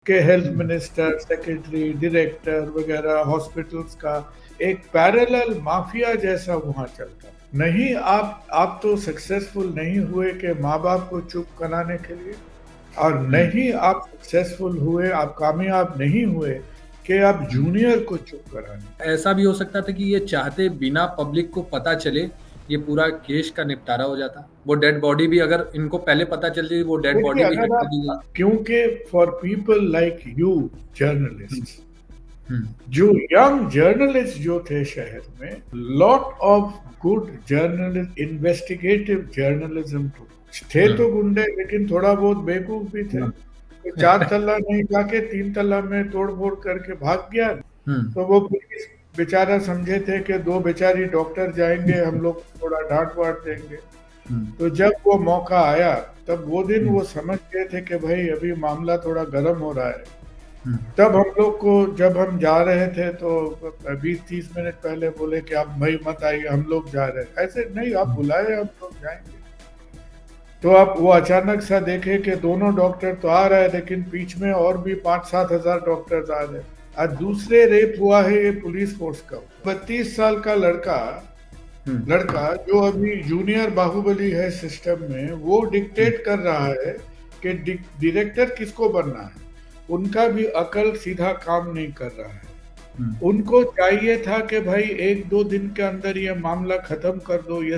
कि health minister, secretary, director वगैरह hospitals का एक पैरेलल माफिया जैसा वहां चलता। नहीं, आप तो सक्सेसफुल नहीं हुए कि माँ बाप को चुप कराने के लिए, और नहीं आप सक्सेसफुल हुए, आप कामयाब नहीं हुए कि आप जूनियर को चुप कराने। ऐसा भी हो सकता था कि ये चाहते बिना पब्लिक को पता चले ये पूरा केस का निपटारा हो जाता। वो डेड बॉडी भी अगर इनको पहले पता चलती वो डेड देखिए, बॉडी भी अगर हटा दी आप, गई। क्योंकि for people like you hmm, journalist, hmm, जो यंग जर्नलिस्ट जो थे शहर में, lot of good journalist, investigative journalism थे तो गुंडे, लेकिन थोड़ा बहुत बेवकूफ भी थे। हम्म, तो 4 तल्ला नहीं जाके 3 तल्ला में तोड़ फोड़ करके भाग गया। हम्म, तो वो पुलिस बेचारा समझे थे कि दो बेचारी डॉक्टर जाएंगे, हम लोग थोड़ा डांट वाट देंगे। हम्म, तो जब वो मौका आया, तब वो दिन हम्म, वो समझ गए थे कि भाई अभी मामला थोड़ा गर्म हो रहा है। हम्म, तब हम लोग को, जब हम जा रहे थे तो 20-30 मिनट पहले बोले कि आप भाई मत आइए, हम लोग जा रहे हैं। ऐसे नहीं, आप बुलाए, हम लोग जाएंगे। तो आप वो अचानक सा देखे कि दोनों डॉक्टर तो आ रहे हैं, लेकिन बीच में और भी 5-7 हजार डॉक्टर्स आ रहे हैं। आज दूसरे रेप हुआ है ये पुलिस फोर्स का, 32 साल का लड़का हम्म, लड़का जो अभी जूनियर बाहुबली है सिस्टम में, वो डिक्टेट कर रहा है कि डायरेक्टर किसको बनना है। उनका भी अकल सीधा काम नहीं कर रहा है। हम्म, उनको चाहिए था कि भाई 1-2 दिन के अंदर ये मामला खत्म कर दो, ये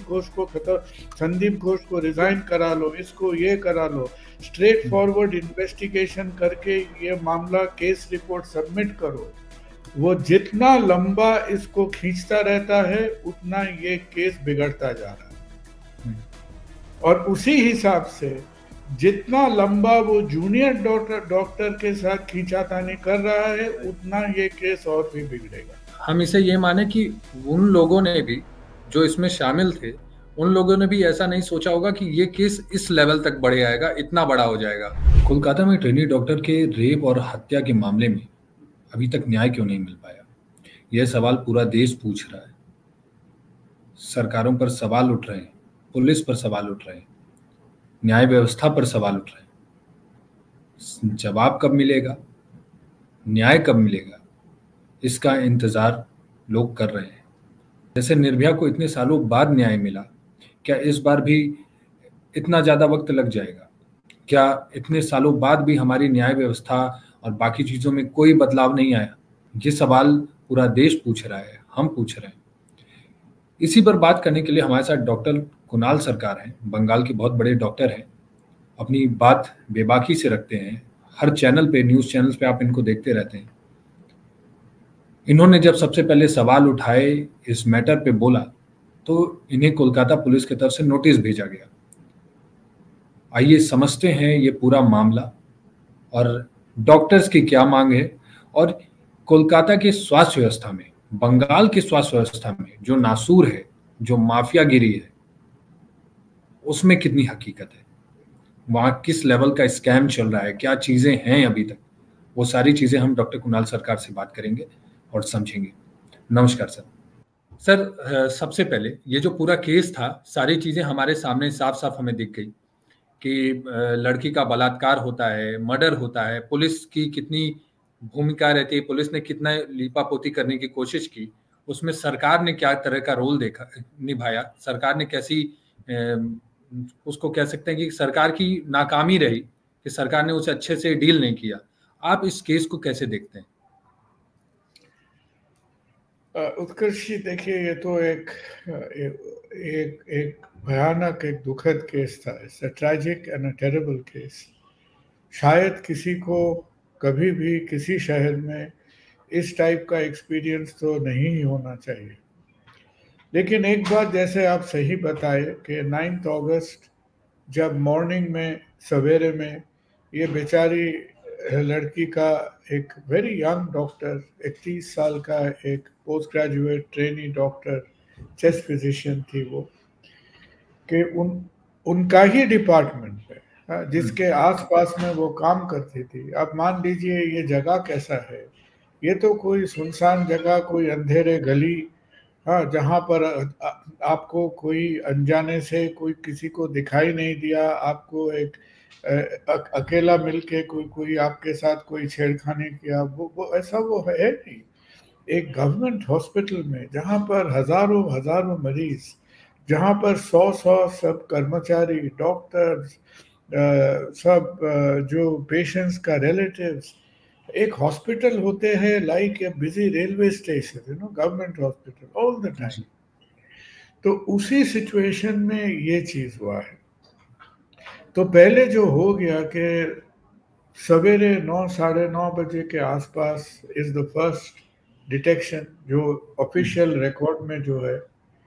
संदीप घोष को रिजाइन करा लो, इसको ये करा लो, स्ट्रेट फॉरवर्ड इन्वेस्टिगेशन करके ये मामला, केस रिपोर्ट सबमिट करो। वो जितना लंबा इसको खींचता रहता है, उतना ये केस बिगड़ता जा रहा है। और उसी हिसाब से जितना लंबा वो जूनियर डॉक्टर के साथ खींचातानी कर रहा है, उतना ये केस और भी बिगड़ेगा। हम इसे ये माने कि उन लोगों ने भी जो इसमें शामिल थे, उन लोगों ने भी ऐसा नहीं सोचा होगा कि ये केस इस लेवल तक बढ़े आएगा, इतना बड़ा हो जाएगा। कोलकाता में ट्रेनी डॉक्टर के रेप और हत्या के मामले में अभी तक न्याय क्यों नहीं मिल पाया, यह सवाल पूरा देश पूछ रहा है। सरकारों पर सवाल उठ रहे हैं, पुलिस पर सवाल उठ रहे हैं, न्याय व्यवस्था पर सवाल उठ रहे हैं। जवाब कब मिलेगा, न्याय कब मिलेगा, इसका इंतजार लोग कर रहे हैं। जैसे निर्भया को इतने सालों बाद न्याय मिला, क्या इस बार भी इतना ज्यादा वक्त लग जाएगा? क्या इतने सालों बाद भी हमारी न्याय व्यवस्था और बाकी चीजों में कोई बदलाव नहीं आया? ये सवाल पूरा देश पूछ रहा है, हम पूछ रहे हैं। इसी पर बात करने के लिए हमारे साथ डॉक्टर कुणाल सरकार हैं, बंगाल के बहुत बड़े डॉक्टर हैं, अपनी बात बेबाकी से रखते हैं। हर चैनल पे, न्यूज चैनल्स पे आप इनको देखते रहते हैं। इन्होंने जब सबसे पहले सवाल उठाए, इस मैटर पे बोला, तो इन्हें कोलकाता पुलिस की तरफ से नोटिस भेजा गया। आइए समझते हैं ये पूरा मामला और डॉक्टर्स की क्या मांग है, और कोलकाता के स्वास्थ्य व्यवस्था में, बंगाल की स्वास्थ्य व्यवस्था में जो नासूर है, जो माफियागिरी है, उसमें कितनी हकीकत है, वहां किस लेवल का स्कैम चल रहा है, क्या चीजें हैं अभी तक। वो सारी चीजें हम डॉक्टर कुणाल सरकार से बात करेंगे और समझेंगे। नमस्कार सर। सर, सबसे पहले ये जो पूरा केस था, सारी चीजें हमारे सामने साफ साफ हमें दिख गई कि लड़की का बलात्कार होता है, मर्डर होता है, पुलिस की कितनी भूमिका रहती है, पुलिस ने कितना लीपापोती करने की कोशिश की, उसमें सरकार ने क्या तरह का रोल निभाया, सरकार ने कैसी, उसको कह सकते हैं कि सरकार की नाकामी रही कि सरकार ने उसे अच्छे से डील नहीं किया। आप इस केस को कैसे देखते हैं? उत्कर्ष जी, देखिए, ये तो एक भयानक, एक दुखद केस था। It's a tragic and a terrible case. शायद किसी को कभी भी किसी शहर में इस टाइप का एक्सपीरियंस तो नहीं ही होना चाहिए। लेकिन एक बात जैसे आप सही बताए कि 9 अगस्त, जब मॉर्निंग में, सवेरे में, ये बेचारी लड़की का, एक वेरी यंग डॉक्टर, 31 साल का एक post graduate trainee doctor, chest physician थी वो, कि उनका ही डिपार्टमेंट है, हाँ, जिसके आसपास में वो काम करती थी। अब मान लीजिए ये जगह कैसा है। ये तो कोई सुनसान जगह, कोई अंधेरे गली, हाँ, जहाँ पर आपको कोई अनजाने से, कोई किसी को दिखाई नहीं दिया, आपको एक अकेला मिलके कोई आपके साथ कोई छेड़खानी किया, वो ऐसा वो है नहीं। एक गवर्नमेंट हॉस्पिटल में जहाँ पर हजारों हजारों मरीज, जहाँ पर सौ सौ सब कर्मचारी, डॉक्टर्स, सब जो पेशेंट्स का रिलेटिव्स, एक हॉस्पिटल होते हैं like a busy railway station, government hospital all the time. जी। तो उसी सिचुएशन में ये चीज हुआ है। तो पहले जो हो गया कि सवेरे 9 साढ़े 9 बजे के आसपास इज द फर्स्ट डिटेक्शन, जो ऑफिशियल रिकॉर्ड में जो है।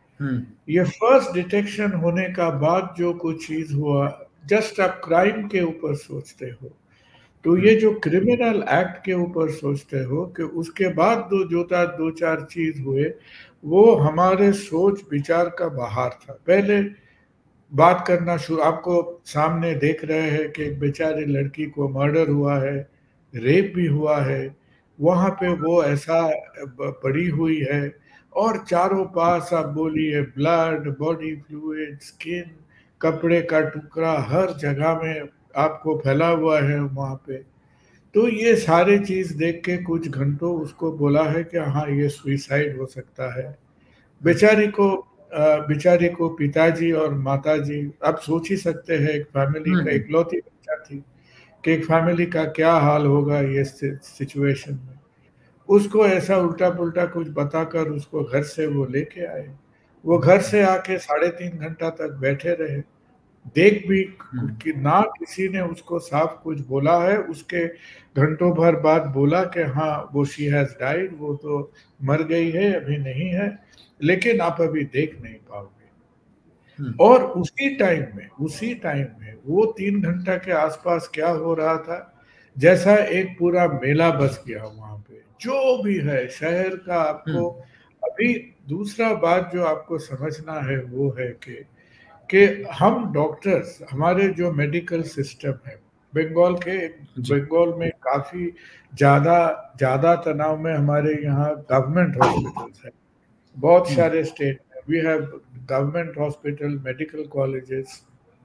ये फर्स्ट डिटेक्शन होने का बाद जो कुछ चीज हुआ, जस्ट आप क्राइम के ऊपर सोचते हो, तो ये जो क्रिमिनल एक्ट के ऊपर सोचते हो कि उसके बाद दो चार चीज हुए, वो हमारे सोच विचार का बाहर था। पहले बात करना शुरू, आपको सामने देख रहे हैं कि एक बेचारी लड़की को मर्डर हुआ है, रेप भी हुआ है, वहाँ पे वो ऐसा पड़ी हुई है, और चारों पास आप बोलिए ब्लड, बॉडी फ्लूइड, स्किन, कपड़े का टुकड़ा हर जगह में आपको फैला हुआ है वहाँ पे। तो ये सारे चीज देख के कुछ घंटों उसको बोला है कि हाँ ये सुइसाइड हो सकता है। बेचारी को बेचारी को पिताजी और माताजी, आप सोच ही सकते हैं एक फैमिली का इकलौती बच्चा थी कि एक फैमिली का क्या हाल होगा ये सिचुएशन में। उसको ऐसा उल्टा पुल्टा कुछ बताकर उसको घर से वो लेके आए। वो घर से आके 3.5 घंटा तक बैठे रहे, देख भी कि ना किसी ने उसको साफ कुछ बोला है। उसके घंटों भर बाद बोला कि हाँ वो शी हैज डाइड, वो तो मर गई है, अभी नहीं है, लेकिन आप अभी देख नहीं पाओगे। और उसी टाइम में वो 3 घंटा के आसपास क्या हो रहा था, जैसा एक पूरा मेला बस गया वहां पे, जो भी है शहर का। आपको अभी दूसरा बात जो आपको समझना है वो है कि हम डॉक्टर्स, हमारे जो मेडिकल सिस्टम है बंगाल में काफी ज्यादा ज्यादा तनाव में हमारे यहाँ गवर्नमेंट हॉस्पिटल्स है। बहुत सारे स्टेट में we have government hospital, medical colleges.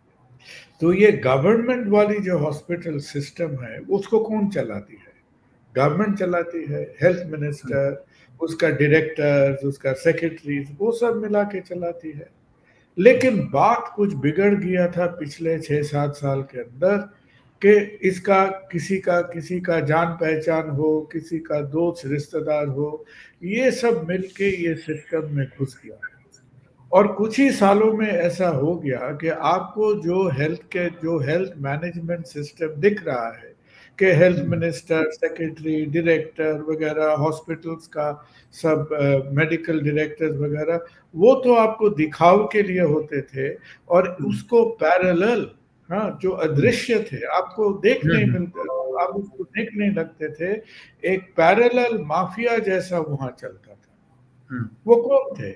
तो ये गवर्नमेंट वाली जो हॉस्पिटल सिस्टम है उसको कौन चलाती है? गवर्नमेंट चलाती है। हेल्थ मिनिस्टर, उसका डायरेक्टर, उसका सेक्रेटरी, वो सब मिला के चलाती है। लेकिन बात कुछ बिगड़ गया था पिछले 6-7 साल के अंदर कि इसका किसी का जान पहचान हो, किसी का दोस्त रिश्तेदार हो, ये सब मिलके ये सिस्टम में घुस गया। और कुछ ही सालों में ऐसा हो गया कि आपको जो हेल्थ मैनेजमेंट सिस्टम दिख रहा है कि हेल्थ मिनिस्टर, सेक्रेटरी, डायरेक्टर वगैरह, हॉस्पिटल्स का सब मेडिकल डायरेक्टर्स वगैरह, वो तो आपको दिखाव के लिए होते थे। और उसको पैरेलल, हाँ, जो अदृश्य थे, आपको देख नहीं मिलते, आप उसको देख नहीं लगते थे, एक पैरेलल माफिया जैसा वहां चलता था। वो कौन थे?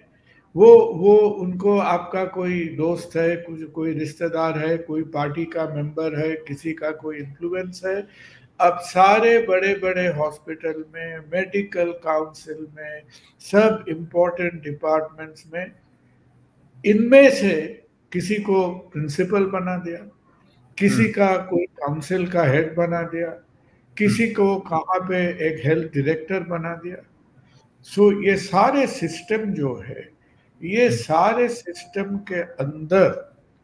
वो उनको आपका कोई दोस्त है, कोई रिश्तेदार है, कोई पार्टी का मेंबर है, किसी का कोई इन्फ्लुएंस है। अब सारे बड़े बड़े हॉस्पिटल में, मेडिकल काउंसिल में, सब इम्पोर्टेंट डिपार्टमेंट्स में, इनमें से किसी को प्रिंसिपल बना दिया, किसी का कोई काउंसिल का हेड बना दिया, किसी को कहाँ पे एक हेल्थ डायरेक्टर बना दिया। सो ये सारे सिस्टम जो है, ये सारे सिस्टम के अंदर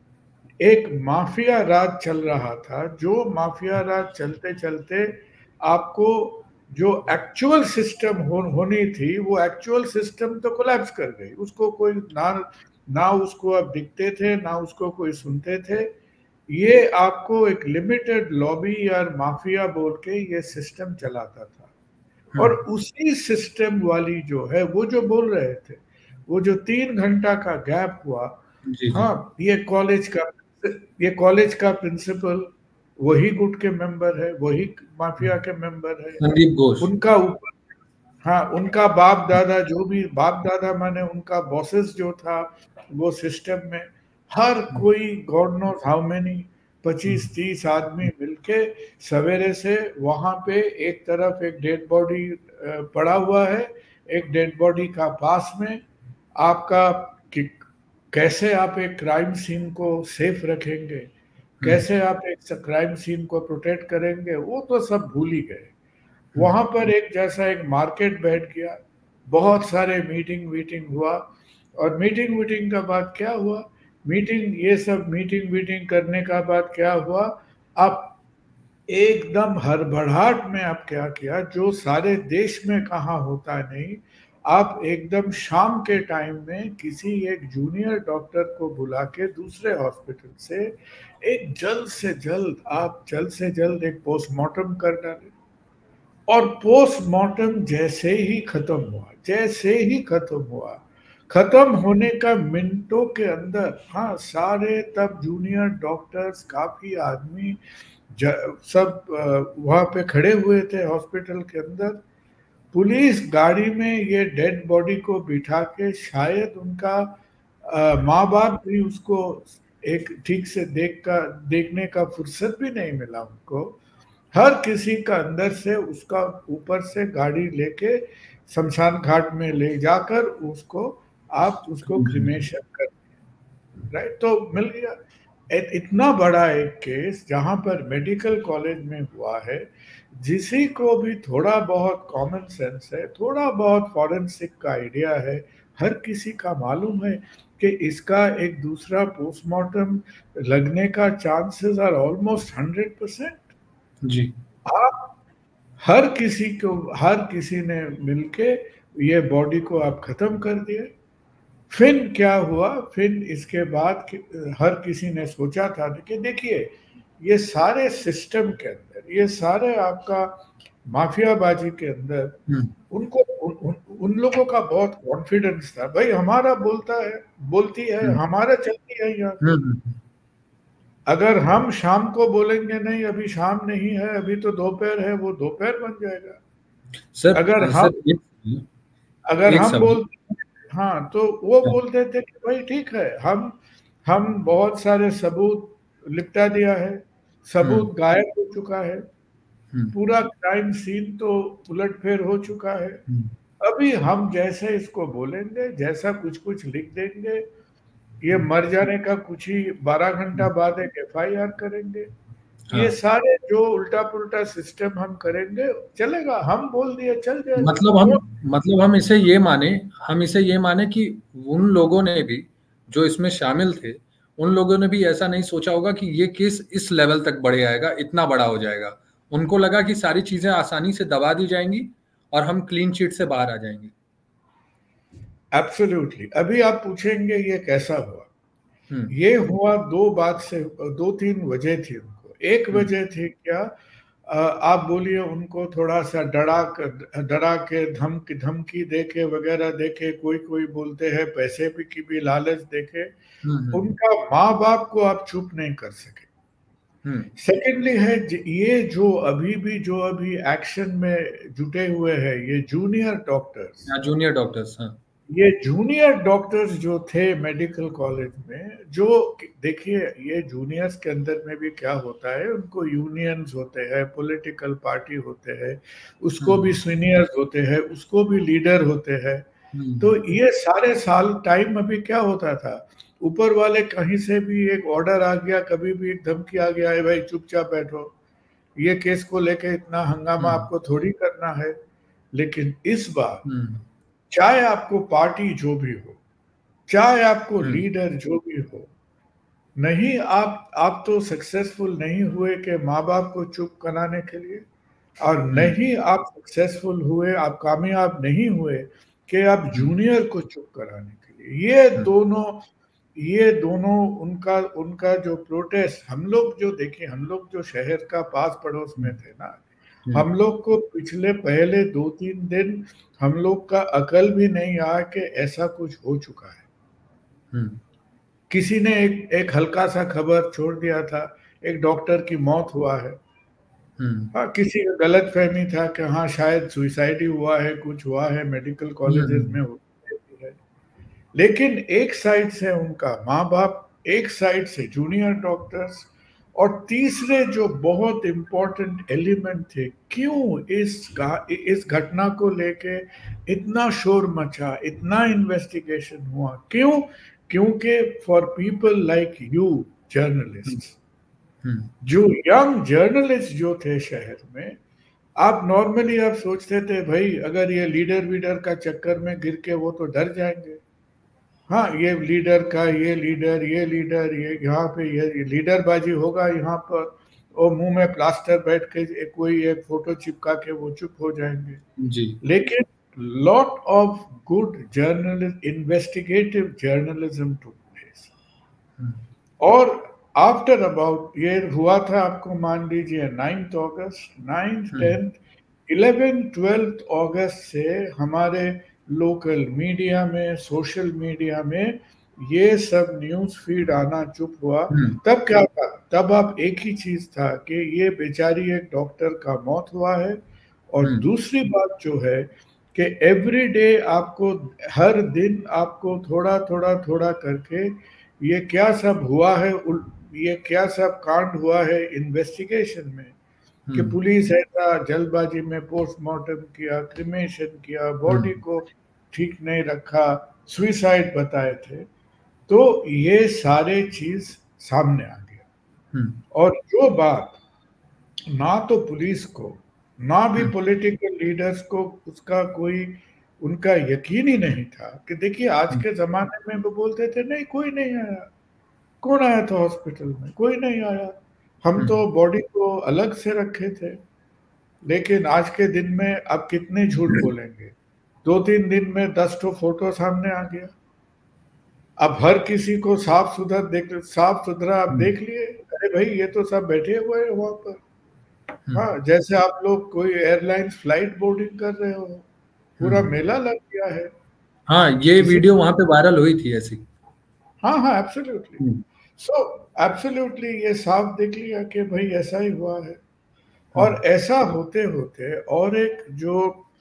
एक माफिया राज चल रहा था। जो माफिया राज चलते चलते आपको जो एक्चुअल सिस्टम होनी थी, वो एक्चुअल सिस्टम तो कोलैप्स कर गई। उसको कोई ना उसको अब दिखते थे, ना उसको कोई सुनते थे। ये आपको एक लिमिटेड लॉबी या माफिया बोल के ये सिस्टम चलाता था। और उसी सिस्टम वाली जो है, वो जो बोल रहे थे, वो जो 3 घंटा का गैप हुआ, हाँ, ये कॉलेज का प्रिंसिपल वही गुट के मेंबर है, वही माफिया के मेंबर है, संदीप घोष। उनका ऊपर, हाँ, उनका बाप दादा, जो भी बाप दादा माने उनका बॉसेस जो था वो सिस्टम में, हर कोई गॉड नोस हाउ मेनी 25-30 आदमी मिलके सवेरे से वहां पे एक तरफ एक डेड बॉडी पड़ा हुआ है, एक डेड बॉडी का पास में आपका कैसे आप एक क्राइम सीन को सेफ रखेंगे, कैसे आप एक क्राइम सीन को प्रोटेक्ट करेंगे, वो तो सब भूल ही गए। वहां पर एक जैसा एक मार्केट बैठ गया, बहुत सारे मीटिंग वीटिंग हुआ, और मीटिंग वीटिंग का बाद क्या हुआ, मीटिंग ये सब मीटिंग वीटिंग करने का बाद क्या हुआ, आप एकदम हड़बड़ाहट में आप क्या किया जो सारे देश में कहाँ होता नहीं, आप एकदम शाम के टाइम में किसी एक जूनियर डॉक्टर को बुला के दूसरे हॉस्पिटल से एक जल्द से जल्द एक पोस्टमार्टम कर डाले। और पोस्टमार्टम जैसे ही खत्म हुआ, खत्म होने का मिनटों के अंदर, हाँ, सारे तब जूनियर डॉक्टर्स काफी आदमी सब वहां पे खड़े हुए थे हॉस्पिटल के अंदर। पुलिस गाड़ी में ये डेड बॉडी को बिठा के, शायद उनका माँ बाप भी उसको एक ठीक से देखने का फुर्सत भी नहीं मिला उनको। हर किसी का अंदर से उसका ऊपर से गाड़ी लेके शमशान घाट में ले जाकर उसको क्रिमेशन कर, राइट, तो मिल गया। इतना बड़ा एक केस जहां पर मेडिकल कॉलेज में हुआ है, जिसी को भी थोड़ा बहुत कॉमन सेंस है, थोड़ा बहुत फॉरेंसिक का आइडिया है, हर किसी का मालूम है कि इसका एक दूसरा पोस्टमार्टम लगने का चांसेस आर ऑलमोस्ट 100%। जी, आप हर किसी ने मिलके ये बॉडी को आप खत्म कर दिए। फिर क्या हुआ, फिर इसके बाद हर किसी ने सोचा था कि देखिए, ये सारे सिस्टम के अंदर, ये सारे आपका माफियाबाजी के अंदर उनको उन लोगों का बहुत कॉन्फिडेंस था, भाई हमारा बोलती है, हमारा चलती है यहाँ। अगर हम शाम को बोलेंगे नहीं अभी शाम नहीं है, अभी तो दोपहर है, वो दोपहर बन जाएगा। सर, अगर हम बोलते, हाँ, तो वो बोलते थे कि भाई ठीक है, हम बहुत सारे सबूत लिपटा दिया है, सबूत गायब हो चुका है, पूरा क्राइम सीन तो उलटफेर हो चुका है, अभी हम जैसे इसको बोलेंगे, जैसा कुछ लिख देंगे, ये मर जाने का कुछ ही 12 घंटा बाद एक FIR करेंगे। हाँ। ये सारे जो उल्टा पुल्टा सिस्टम हम करेंगे, चलेगा, हम बोल दिए चल जाएगा। मतलब हम इसे ये माने कि उन लोगों ने भी जो इसमें शामिल थे, उन लोगों ने भी ऐसा नहीं सोचा होगा कि ये केस इस लेवल तक बढ़ जाएगा, इतना बड़ा हो जाएगा। उनको लगा कि सारी चीजें आसानी से दबा दी जाएंगी और हम क्लीन चिट से बाहर आ जाएंगे। एब्सोल्युटली। अभी आप पूछेंगे ये कैसा हुआ, ये हुआ दो तीन वजह थी उनको। एक वजह थी क्या, आप बोलिए उनको थोड़ा सा डरा के धमकी देके वगैरह देके, कोई बोलते हैं पैसे की भी लालच देके उनका माँ बाप को आप चुप नहीं कर सके। सेकेंडली है ये जो अभी एक्शन में जुटे हुए हैं, ये जूनियर डॉक्टर्स, हाँ, ये जूनियर डॉक्टर्स जो थे मेडिकल कॉलेज में, जो देखिए ये जूनियर्स के अंदर में भी क्या होता है, उनको यूनियंस होते हैं, पॉलिटिकल पार्टी होते हैं, उसको भी सीनियर्स होते हैं, उसको भी लीडर होते हैं। तो ये सारे साल टाइम अभी क्या होता था, ऊपर वाले कहीं से भी एक ऑर्डर आ गया, कभी भी एक धमकी आ गया है, भाई चुपचाप बैठो, ये केस को लेके इतना हंगामा आपको थोड़ी करना है। लेकिन इस बार चाहे आपको पार्टी जो भी हो, चाहे आपको लीडर जो भी हो, नहीं, आप तो सक्सेसफुल नहीं हुए कि माँ बाप को चुप कराने के लिए, और नहीं आप सक्सेसफुल हुए, आप कामयाब नहीं हुए कि आप जूनियर को चुप कराने के लिए। ये दोनों उनका जो प्रोटेस्ट, हम लोग जो शहर का पास पड़ोस में थे ना, हम लोग को पहले 2-3 दिन हम लोग का अकल भी नहीं आया कि ऐसा कुछ हो चुका है। किसी ने एक हल्का सा खबर छोड़ दिया था, एक डॉक्टर की मौत हुआ है, हाँ, किसी का गलत फहमी था कि हाँ शायद सुसाइड ही हुआ है, कुछ हुआ है, मेडिकल कॉलेजेस में होती है। लेकिन एक साइड से उनका माँ बाप, एक साइड से जूनियर डॉक्टर्स, और तीसरे जो बहुत इम्पोर्टेंट एलिमेंट थे, क्यों इस घटना को लेके इतना शोर मचा, इतना इन्वेस्टिगेशन हुआ, क्योंकि for people like you journalist, जो यंग जर्नलिस्ट जो थे शहर में, आप नॉर्मली आप सोचते थे भाई अगर ये लीडर वीडर का चक्कर में गिर के वो तो डर जाएंगे। हाँ, ये लीडर का ये यहाँ पे ये लीडरबाजी होगा यहाँ पर, और मुंह में प्लास्टर बैठ के कोई एक फोटो चिपका के वो चुप हो जाएंगे जी। लेकिन lot of good journalist investigative journalism took place. और आफ्टर अबाउट ये हुआ था आपको मान लीजिए 9th अगस्त, 9th 10th 11th 12th अगस्त से हमारे लोकल मीडिया में, सोशल मीडिया में ये सब न्यूज फीड आना चुप हुआ। तब क्या था, तब आप एक ही चीज था कि ये बेचारी एक डॉक्टर का मौत हुआ है, और दूसरी बात जो है कि एवरी डे आपको, हर दिन आपको थोड़ा थोड़ा थोड़ा करके ये क्या सब हुआ है, ये क्या सब कांड हुआ है इन्वेस्टिगेशन में, कि पुलिस ऐसा जल्दबाजी में पोस्टमार्टम किया, क्रिमेशन किया, बॉडी को ठीक नहीं रखा, सुसाइड बताए थे, तो ये सारे चीज सामने आ गया। और जो बात ना तो पुलिस को ना भी पॉलिटिकल लीडर्स को उसका कोई उनका यकीन ही नहीं था कि देखिए आज के जमाने में वो बोलते थे नहीं कोई नहीं आया, कौन आया था हॉस्पिटल में, कोई नहीं आया, हम तो बॉडी को अलग से रखे थे। लेकिन आज के दिन में अब कितने झूठ बोलेंगे, 2-3 दिन में 10 ठो फोटो सामने आ गया। अब हर किसी को साफ सुथरा आप देख लिए, अरे भाई ये तो सब बैठे हुए हैं वहां पर। हाँ, जैसे आप लोग कोई एयरलाइंस फ्लाइट बोर्डिंग कर रहे हो, पूरा मेला लग गया है। हाँ, ये वीडियो वहां पे वायरल हुई थी ऐसी। हाँ हाँ, एब्सोल्युटली। सो एब्सोल्युटली ये साफ देख लिया कि भाई ऐसा ही हुआ है। और ऐसा होते होते और एक जो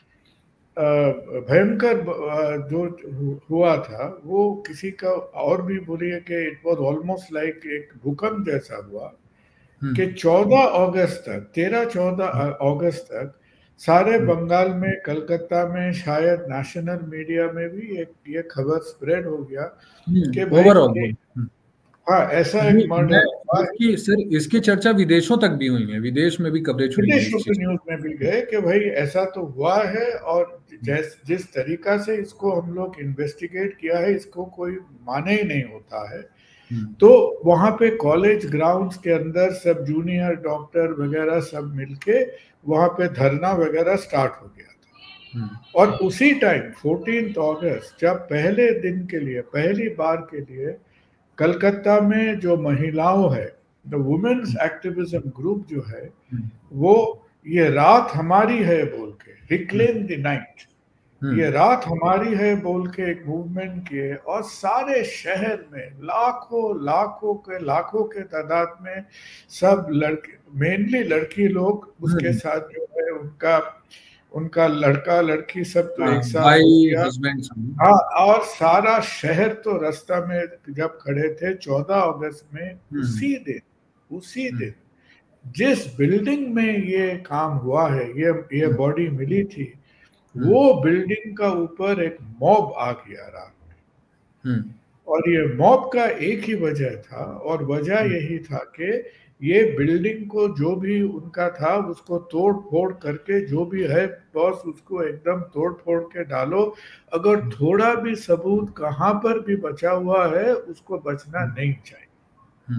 भयंकर जो हुआ था वो किसी का और भी बोलिए कि इट वाज ऑलमोस्ट लाइक एक भूकंप जैसा हुआ कि 14 अगस्त तक 13-14 अगस्त तक सारे बंगाल में, कलकत्ता में, शायद नेशनल मीडिया में भी एक ये खबर स्प्रेड हो गया कि भाई हाँ ऐसा एक मर्डर। सर इसकी चर्चा विदेशों तक भी हुई है, विदेश में भी कवरेज हुई है, विदेशों के न्यूज में भी गए कि भाई ऐसा तो हुआ है, और जिस तरीका से इसको हम लोग इन्वेस्टिगेट किया है इसको कोई माने ही नहीं होता है। तो वहां पे कॉलेज ग्राउंड्स के अंदर सब जूनियर डॉक्टर वगैरह सब मिलके वहां पे धरना वगैरह स्टार्ट हो गया था। और उसी टाइम 14 अगस्त जब पहले दिन के लिए, पहली बार के लिए कलकत्ता में जो महिलाओं है, द वुमेन्स एक्टिविज्म ग्रुप जो है, वो ये रात हमारी है बोल के, रिक्लेम द नाइट, ये रात हमारी है बोल के एक मूवमेंट किए, और सारे शहर में लाखों के तादाद में सब लड़के, मेनली लड़की लोग उसके साथ जो है उनका लड़का लड़की सब तो एक साथ हो गया। हाँ, और सारा शहर तो रास्ता में जब खड़े थे 14 अगस्त में, उसी दिन जिस बिल्डिंग में ये काम हुआ है, ये बॉडी मिली थी, वो बिल्डिंग का ऊपर एक मॉब आ गया रात में। और ये मॉब का एक ही वजह था, और वजह यही था कि ये बिल्डिंग को जो भी उनका था उसको तोड़ फोड़ करके, जो भी है बॉस उसको एकदम तोड़ फोड़ के डालो, अगर थोड़ा भी सबूत कहाँ पर भी बचा हुआ है उसको बचना नहीं चाहिए।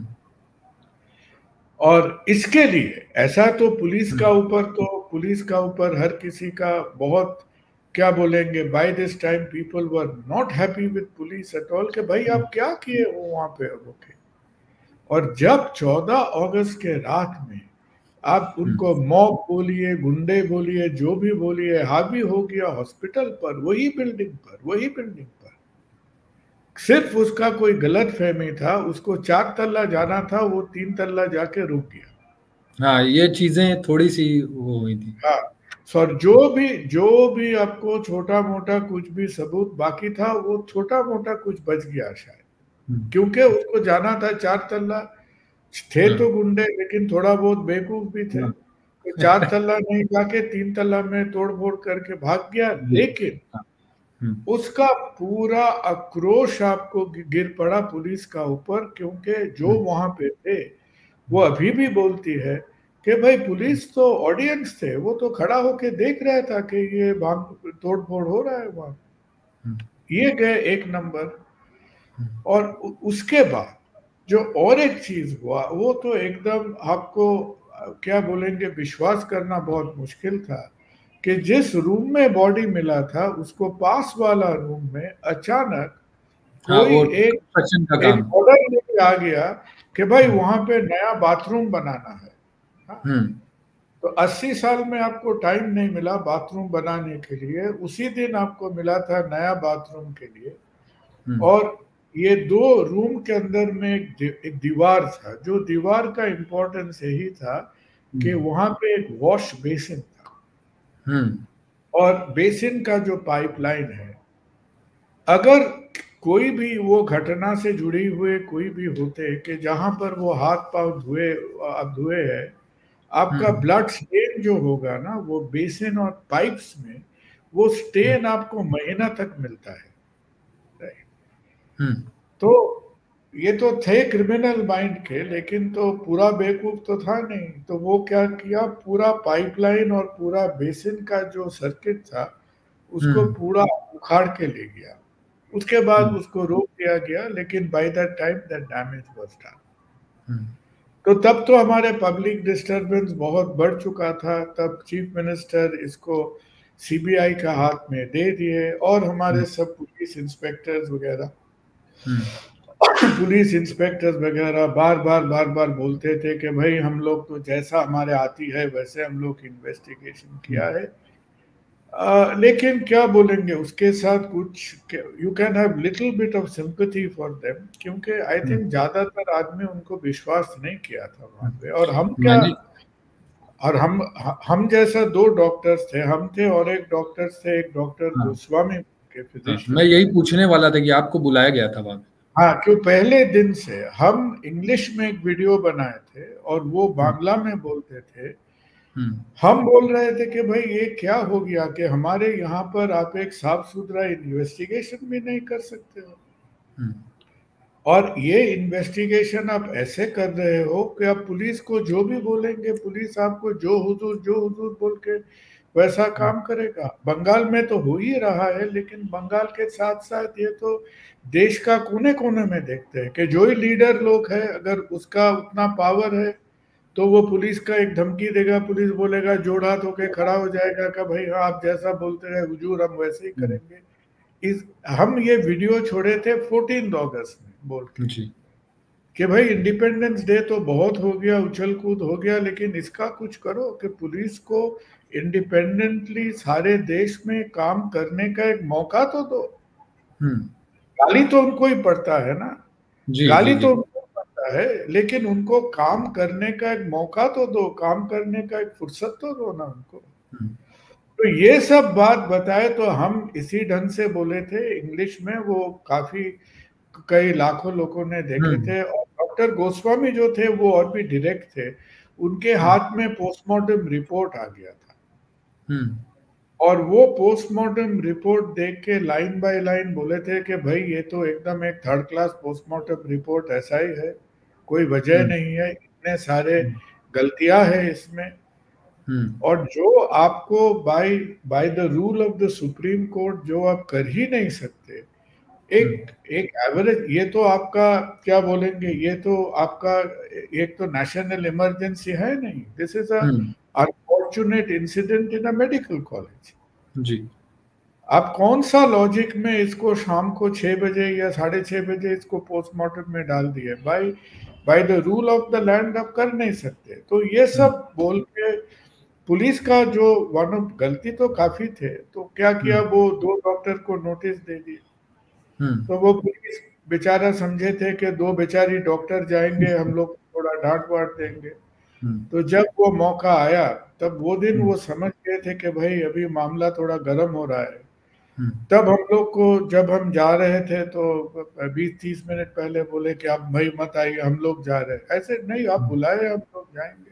और इसके लिए ऐसा तो पुलिस का ऊपर हर किसी का बहुत, क्या बोलेंगे, by this time people were not happy with police at all, कि भाई आप क्या किए हो वहां पे होके। और जब 14 अगस्त के रात में आप उनको मॉब बोलिए, गुंडे बोलिए, जो भी बोलिए, हावी हो गया हॉस्पिटल पर, वही बिल्डिंग पर सिर्फ उसका कोई गलत फहमी था, उसको 4 तल्ला जाना था, वो 3 तल्ला जाके रुक गया। हाँ, ये चीजें थोड़ी सी वो हुई थी। हाँ, सर जो भी आपको छोटा मोटा कुछ भी सबूत बाकी था, वो छोटा मोटा कुछ बच गया शायद, क्योंकि उसको जाना था 4 तल्ला। थे तो गुंडे लेकिन थोड़ा बहुत बेवकूफ भी थे, तो 4 तल्ला नहीं जाके 3 तल्ला में तोड़ फोड़ करके भाग गया। लेकिन उसका पूरा आक्रोश आपको गिर पड़ा पुलिस का ऊपर, क्योंकि जो वहां पे थे वो अभी भी बोलती है कि भाई पुलिस तो ऑडियंस थे, वो तो खड़ा होके देख रहा था कि ये भांग तोड़ फोड़ हो रहा है वहां। ये गए एक नंबर। और उसके बाद जो और एक चीज हुआ वो तो एकदम आपको क्या बोलेंगे, विश्वास करना बहुत मुश्किल था कि जिस रूम में बॉडी मिला था उसको पास वाला रूम में अचानक हाँ, कोई वो एक कंस्ट्रक्शन का एक काम। ऑर्डर लेके आ गया कि भाई वहां पे नया बाथरूम बनाना है। हाँ, हम्म। तो 80 साल में आपको टाइम नहीं मिला बाथरूम बनाने के लिए, उसी दिन आपको मिला था नया बाथरूम के लिए। हम्म। और ये दो रूम के अंदर में एक दीवार था, जो दीवार का इम्पोर्टेंस यही था कि वहां पे एक वॉश बेसिन था। हम्म। और बेसिन का जो पाइपलाइन है, अगर कोई भी वो घटना से जुड़ी हुए कोई भी होते कि जहां पर वो हाथ पांव धुए, आप धुए है, आपका हम्म। ब्लड स्टेन जो होगा ना वो बेसिन और पाइप्स में, वो स्टेन आपको महीना तक मिलता है। राइट। हम्म। तो ये तो थे क्रिमिनल माइंड के, लेकिन तो पूरा बेवकूफ तो था नहीं। तो वो क्या किया, पूरा पाइपलाइन और पूरा बेसिन का जो सर्किट था उसको हम्म। पूरा उखाड़ के ले गया। उसके बाद हम्म। उसको रोक दिया गया, लेकिन by that time that damage was done. Hmm. तो तब तो हमारे पब्लिक डिस्टरबेंस बहुत बढ़ चुका था। तब चीफ मिनिस्टर इसको सीबीआई का हाथ में दे दिए, और हमारे सब पुलिस इंस्पेक्टर्स वगैरह हम्म। पुलिस इंस्पेक्टर्स वगैरह बार बार बोलते थे कि भाई हम लोग तो जैसा हमारे आती है वैसे हम लोग इन्वेस्टिगेशन किया है। लेकिन क्या बोलेंगे, उसके साथ कुछ you can have little bit of sympathy for them, क्योंकि आई हम्म। थिंक ज्यादातर आदमी उनको विश्वास नहीं किया था वहां पे। और हम क्या, मैंने और हम जैसा दो डॉक्टर्स थे, हम थे और एक डॉक्टर्स थे, एक डॉक्टर हाँ, गोस्वामी के हाँ, मैं फिजिशियन थे। यही पूछने वाला था कि आपको बुलाया गया था वहां पे। हाँ, क्यों पहले दिन से हम इंग्लिश में एक वीडियो बनाए थे और वो हम्म। बांग्ला में बोलते थे। हम्म। हम बोल रहे थे कि भाई ये क्या हो गया कि हमारे यहाँ पर आप एक साफ सुथरा इन्वेस्टिगेशन भी नहीं कर सकते हो, हम्म। और ये इन्वेस्टिगेशन आप ऐसे कर रहे हो कि आप पुलिस को जो भी बोलेंगे, पुलिस आपको जो हुजूर बोल के वैसा काम करेगा। बंगाल में तो हो ही रहा है, लेकिन बंगाल के साथ साथ ये तो देश का कोने कोने में देखते हैं कि जो ही लीडर लोग है, अगर उसका उतना पावर है तो वो पुलिस का एक धमकी देगा, पुलिस बोलेगा जोड़ हाथ होके खड़ा हो जाएगा कि भाई हाँ आप जैसा बोलते रहे हुजूर हम वैसे ही हम्म। करेंगे। इस हम ये वीडियो छोड़े थे 14 अगस्त में बोल के जी। कि भाई इंडिपेंडेंस डे तो बहुत हो गया, उछल कूद हो गया, लेकिन इसका कुछ करो कि पुलिस को इंडिपेंडेंटली सारे देश में काम करने का एक मौका तो दो। हम्म। गाली तो उनको ही पड़ता है ना, जी, गाली जी, तो जी। उनको पड़ता है, लेकिन उनको काम करने का एक मौका तो दो, काम करने का एक फुर्सत तो दो ना उनको। हम्म। तो ये सब बात बताए तो हम इसी ढंग से बोले थे इंग्लिश में, वो काफी कई लाखों लोगों ने देखे हम्म। थे। और डॉक्टर गोस्वामी जो थे वो और भी डायरेक्ट थे, उनके हम्म। हाथ में पोस्टमार्टम रिपोर्ट आ गया था। हम्म। और वो पोस्टमार्टम रिपोर्ट देख के लाइन बाय लाइन बोले थे कि भाई ये तो एकदम एक थर्ड क्लास पोस्टमार्टम रिपोर्ट ऐसा ही है, कोई वजह हम्म। नहीं है, इतने सारे हम्म। गलतियां हैं इसमें। हम्म। और जो आपको by by the rule of the supreme court जो आप कर ही नहीं सकते, हम्म। एक एक एवरेज, ये तो आपका क्या बोलेंगे, ये तो आपका एक तो नेशनल इमरजेंसी है नहीं, this is a hmm. Unfortunate incident in a medical college. जी। आप कौन सा लॉजिक में इसको शाम को 6 बजे या 6:30 बजे इसको पोस्टमार्टम में डाल दिए, by by the rule of the land आप कर नहीं सकते। तो ये हम्म। सब बोल के पुलिस का जो वन ऑफ गलती तो काफी थे, तो क्या किया, हम्म। वो दो डॉक्टर को नोटिस दे दिए। हम्म। तो वो पुलिस बेचारा समझे थे कि दो बेचारी डॉक्टर जाएंगे, हम लोग थोड़ा डांट वाट देंगे। हम्म। तो जब वो मौका आया, तब वो दिन हम्म। वो समझ गए थे कि भाई अभी मामला थोड़ा गर्म हो रहा है। हम्म। तब हम लोग को, जब हम जा रहे थे तो 20-30 मिनट पहले बोले कि आप भाई मत आइए, हम लोग जा रहे हैं। ऐसे नहीं, आप बुलाए, हम लोग जाएंगे।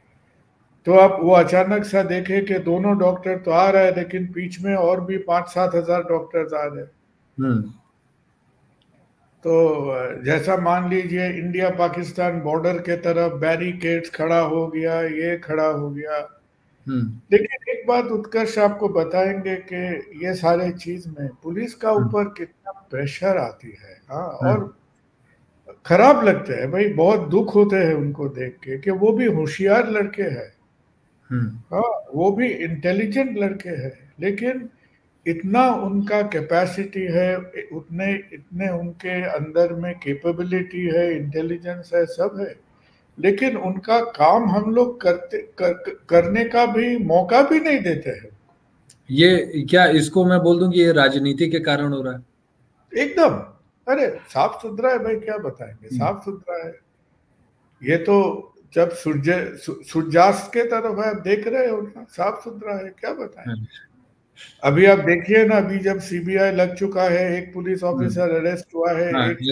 तो आप वो अचानक सा देखे कि दोनों डॉक्टर तो आ रहे हैं, लेकिन बीच में और भी 5-7 हजार डॉक्टर्स आ रहे हैं। हम्म। तो जैसा मान लीजिए इंडिया पाकिस्तान बॉर्डर के तरफ बैरिकेड्स खड़ा हो गया, ये खड़ा हो गया। लेकिन एक बात उत्कर्ष आपको बताएंगे कि ये सारे चीज में पुलिस का ऊपर कितना प्रेशर आती है। हाँ, और खराब लगते हैं भाई, बहुत दुख होते हैं उनको देख के कि वो भी होशियार लड़के हैं। हाँ, वो भी इंटेलिजेंट लड़के हैं, लेकिन इतना उनका कैपेसिटी है, उतने इतने उनके अंदर में कैपेबिलिटी है, इंटेलिजेंस है, सब है, लेकिन उनका काम हम लोग करने का भी मौका भी नहीं देते हैं। ये क्या इसको मैं बोल दूं कि ये राजनीति के कारण हो रहा है? एकदम, अरे साफ सुथरा है भाई, क्या बताएंगे, साफ सुथरा है। ये तो जब सूर्यास्त के तरफ है, आप देख रहे हो ना, साफ सुथरा है, क्या बताएंगे। अभी आप देखिए ना, अभी जब सीबीआई लग चुका है, एक पुलिस ऑफिसर अरेस्ट हुआ है,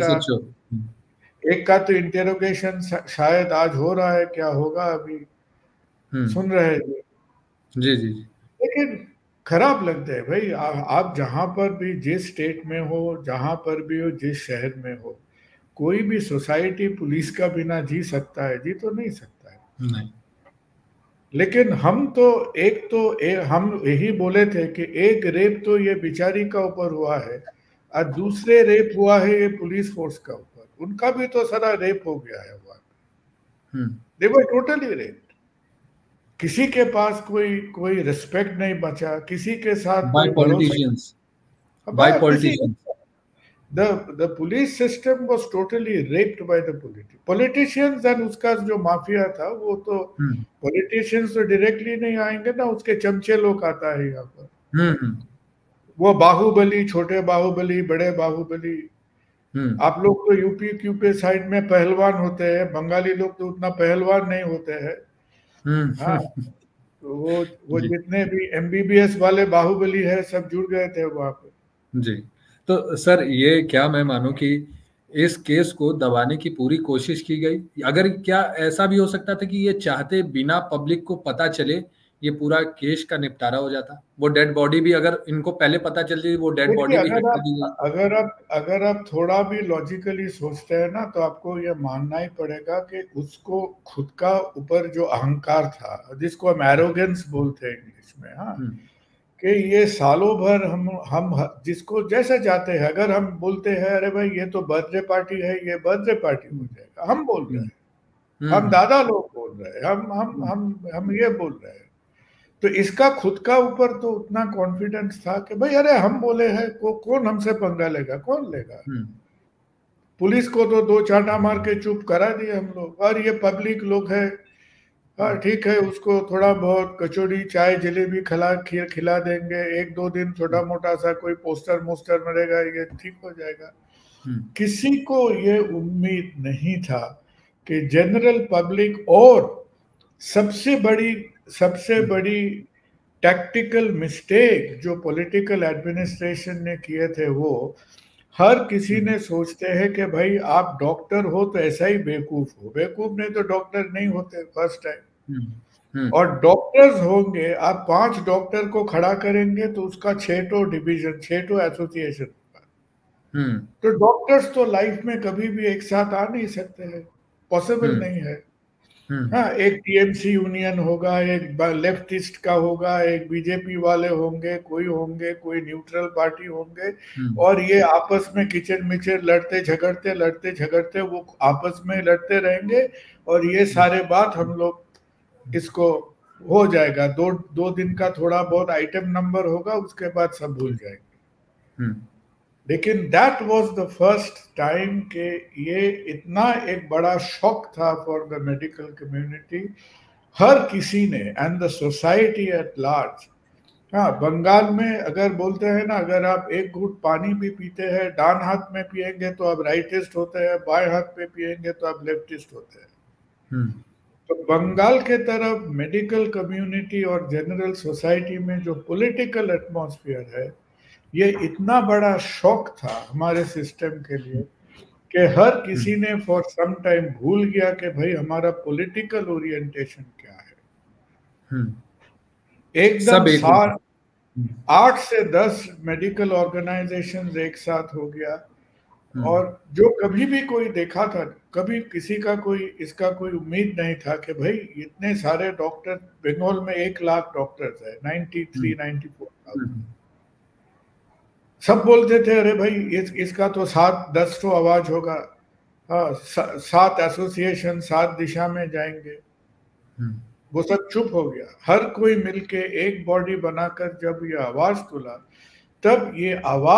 एक का तो इंटेरोगेशन शायद आज हो रहा है, क्या होगा अभी सुन रहे हैं। जी जी। लेकिन खराब लगता है भाई, आप जहां पर भी, जिस स्टेट में हो, जहां पर भी हो, जिस शहर में हो, कोई भी सोसाइटी पुलिस का बिना जी सकता है? जी तो नहीं सकता है। नहीं। लेकिन हम तो हम यही बोले थे कि एक रेप तो ये बिचारी का ऊपर हुआ है, और दूसरे रेप हुआ है ये पुलिस फोर्स का ऊपर, उनका भी तो सारा रेप हो गया है वहां। They were totally rape. किसी के पास कोई रिस्पेक्ट नहीं बचा, किसी के साथ कोई भरोसा। By politicians. The police system was totally raped by the politicians, and उसका जो माफिया था वो तो politicians तो डायरेक्टली नहीं आएंगे ना, उसके चमचे लोग आता है यहाँ पर। वो बाहुबली, छोटे बाहुबली, बड़े बाहुबली। आप लोग तो यूपी क्यूपी साइड में पहलवान होते हैं, बंगाली लोग तो उतना पहलवान नहीं होते हैं। हाँ, तो वो जितने भी एमबीबीएस वाले बाहुबली है सब जुड़ गए थे वहां पे। जी। तो सर ये क्या मैं मानूं कि इस केस को दबाने की पूरी कोशिश की गई? अगर क्या ऐसा भी हो सकता था कि ये चाहते बिना पब्लिक को पता चले ये पूरा केस का निपटारा हो जाता? वो डेड बॉडी भी अगर इनको पहले पता चल जाए, वो डेड बॉडी भी हटा दी गई। अगर आप थोड़ा भी लॉजिकली सोचते हैं ना, तो आपको ये मानना ही पड़ेगा कि उसको खुद का ऊपर जो अहंकार था, जिसको हम एरोगेंस बोलते हैं इंग्लिश में, हाँ, कि ये सालों भर हम जिसको जैसे जाते हैं, अगर हम बोलते हैं अरे भाई ये तो बर्थडे पार्टी है, ये बर्थडे पार्टी हो जाएगा, हम बोल रहे हैं, हम दादा लोग बोल रहे हैं, हम ये बोल रहे हैं, तो इसका खुद का ऊपर तो उतना कॉन्फिडेंस था कि भाई अरे हम बोले हैं, कौन हमसे पंगा लेगा, कौन लेगा। पुलिस को तो दो चाटा मार के चुप करा दिए हम लोग, और ये पब्लिक लोग है, हाँ ठीक है, उसको थोड़ा बहुत कचौड़ी चाय जलेबी खिला देंगे, एक दो दिन छोटा मोटा सा कोई पोस्टर मोस्टर मरेगा, ये ठीक हो जाएगा। किसी को ये उम्मीद नहीं था कि जनरल पब्लिक, और सबसे बड़ी टैक्टिकल मिस्टेक जो पॉलिटिकल एडमिनिस्ट्रेशन ने किए थे, वो हर किसी ने सोचते हैं कि भाई आप डॉक्टर हो तो ऐसा ही बेवकूफ हो, बेवकूफ नहीं तो डॉक्टर नहीं होते फर्स्ट टाइम। और डॉक्टर्स होंगे, आप 5 डॉक्टर को खड़ा करेंगे तो उसका 6 डिवीजन, 6 एसोसिएशन। तो डॉक्टर्स तो लाइफ में कभी भी एक साथ आ नहीं सकते हैं, पॉसिबल नहीं है। हाँ, एक टीएमसी यूनियन होगा, एक लेफ्टिस्ट का होगा, एक बीजेपी वाले होंगे, कोई न्यूट्रल पार्टी होंगे, और ये आपस में किचर मिचर लड़ते झगड़ते वो आपस में लड़ते रहेंगे, और ये सारे बात हम लोग इसको हो जाएगा, दो दिन का थोड़ा बहुत आइटम नंबर होगा, उसके बाद सब भूल जाएंगे। लेकिन that was the first time के ये इतना एक बड़ा शॉक था फॉर द मेडिकल कम्युनिटी, हर किसी ने, and the society at large. हाँ, बंगाल में अगर बोलते हैं ना, अगर आप एक घूंट पानी भी पीते हैं, डान हाथ में पिएंगे तो आप राइटिस्ट होते हैं, बाएं हाथ में पिएंगे तो आप लेफ्टिस्ट होते हैं। तो बंगाल के तरफ मेडिकल कम्युनिटी और जनरल सोसाइटी में जो पॉलिटिकल एटमॉस्फेयर है, ये इतना बड़ा शॉक था हमारे सिस्टम के लिए कि हर किसी ने फॉर सम टाइम भूल गया कि भाई हमारा पॉलिटिकल ओरिएंटेशन क्या है। एकदम 8 से 10 मेडिकल ऑर्गेनाइजेशंस एक साथ हो गया, और जो कभी भी कोई देखा था, कभी किसी का कोई इसका कोई उम्मीद नहीं था कि भाई इतने सारे डॉक्टर, बंगाल में 1 लाख डॉक्टर्स है, 93-94,000। सब बोलते थे अरे भाई इसका तो 7-10 तो आवाज होगा, हाँ, 7 एसोसिएशन 7 दिशा में जाएंगे। वो सब चुप हो गया। हर कोई मिलके एक बॉडी बनाकर जब ये आवाज तुला, तब ये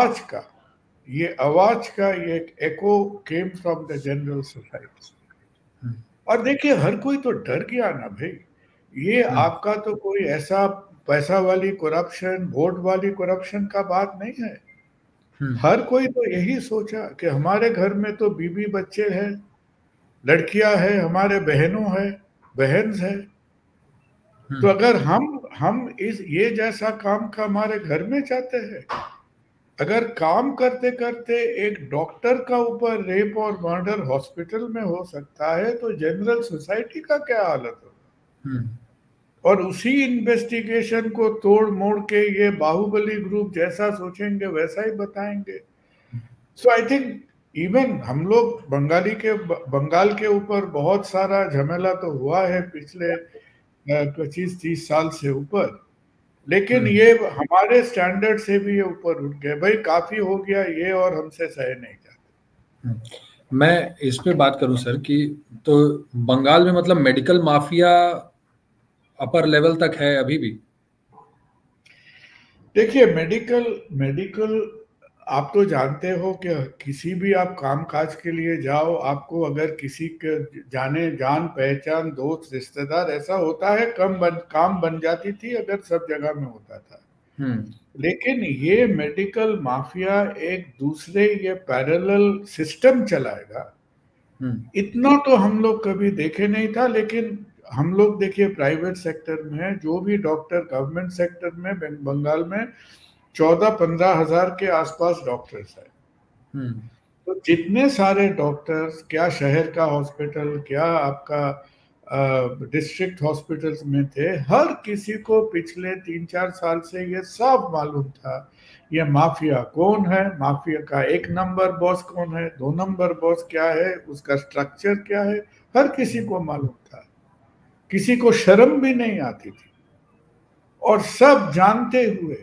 आवाज का ये echo came from the general society. और देखिए हर कोई तो डर गया ना भाई, ये आपका तो कोई ऐसा पैसा वाली करप्शन, वोट वाली करप्शन का बात नहीं है। हर कोई तो यही सोचा कि हमारे घर में तो बीबी बच्चे हैं, लड़कियां हैं, हमारे बहन है, तो अगर हम ये जैसा काम का हमारे घर में चाहते हैं, अगर काम करते करते एक डॉक्टर का ऊपर रेप और मर्डर हॉस्पिटल में हो सकता है, तो जनरल सोसाइटी का क्या हालत होगा। और उसी इन्वेस्टिगेशन को तोड़ मोड़ के ये बाहुबली ग्रुप जैसा सोचेंगे वैसा ही बताएंगे। सो आई थिंक इवन हम लोग बंगाल के ऊपर बहुत सारा झमेला तो हुआ है पिछले 25-30 साल से ऊपर, लेकिन ये हमारे स्टैंडर्ड से भी ये ऊपर उठ गए। भाई काफी हो गया ये, और हमसे सहे नहीं जाते। मैं इस पे बात करूं सर कि तो बंगाल में मतलब मेडिकल माफिया अपर लेवल तक है अभी भी। देखिए मेडिकल आप तो जानते हो कि किसी भी आप काम काज के लिए जाओ, आपको अगर किसी के जान पहचान दोस्त रिश्तेदार ऐसा होता है, काम बन जाती थी अगर सब जगह में होता था। लेकिन ये मेडिकल माफिया एक दूसरे ये पैरेलल सिस्टम चलाएगा, इतना तो हम लोग कभी देखे नहीं था। लेकिन हम लोग देखिए प्राइवेट सेक्टर में जो भी डॉक्टर, गवर्नमेंट सेक्टर में बंगाल में 14-15 हजार के आसपास डॉक्टर्स है। तो जितने सारे डॉक्टर्स, क्या शहर का हॉस्पिटल, क्या आपका डिस्ट्रिक्ट हॉस्पिटल्स में थे, हर किसी को पिछले 3-4 साल से ये सब मालूम था ये माफिया कौन है, माफिया का 1 नंबर बॉस कौन है, 2 नंबर बॉस क्या है, उसका स्ट्रक्चर क्या है, हर किसी को मालूम था। किसी को शर्म भी नहीं आती थी। और सब जानते हुए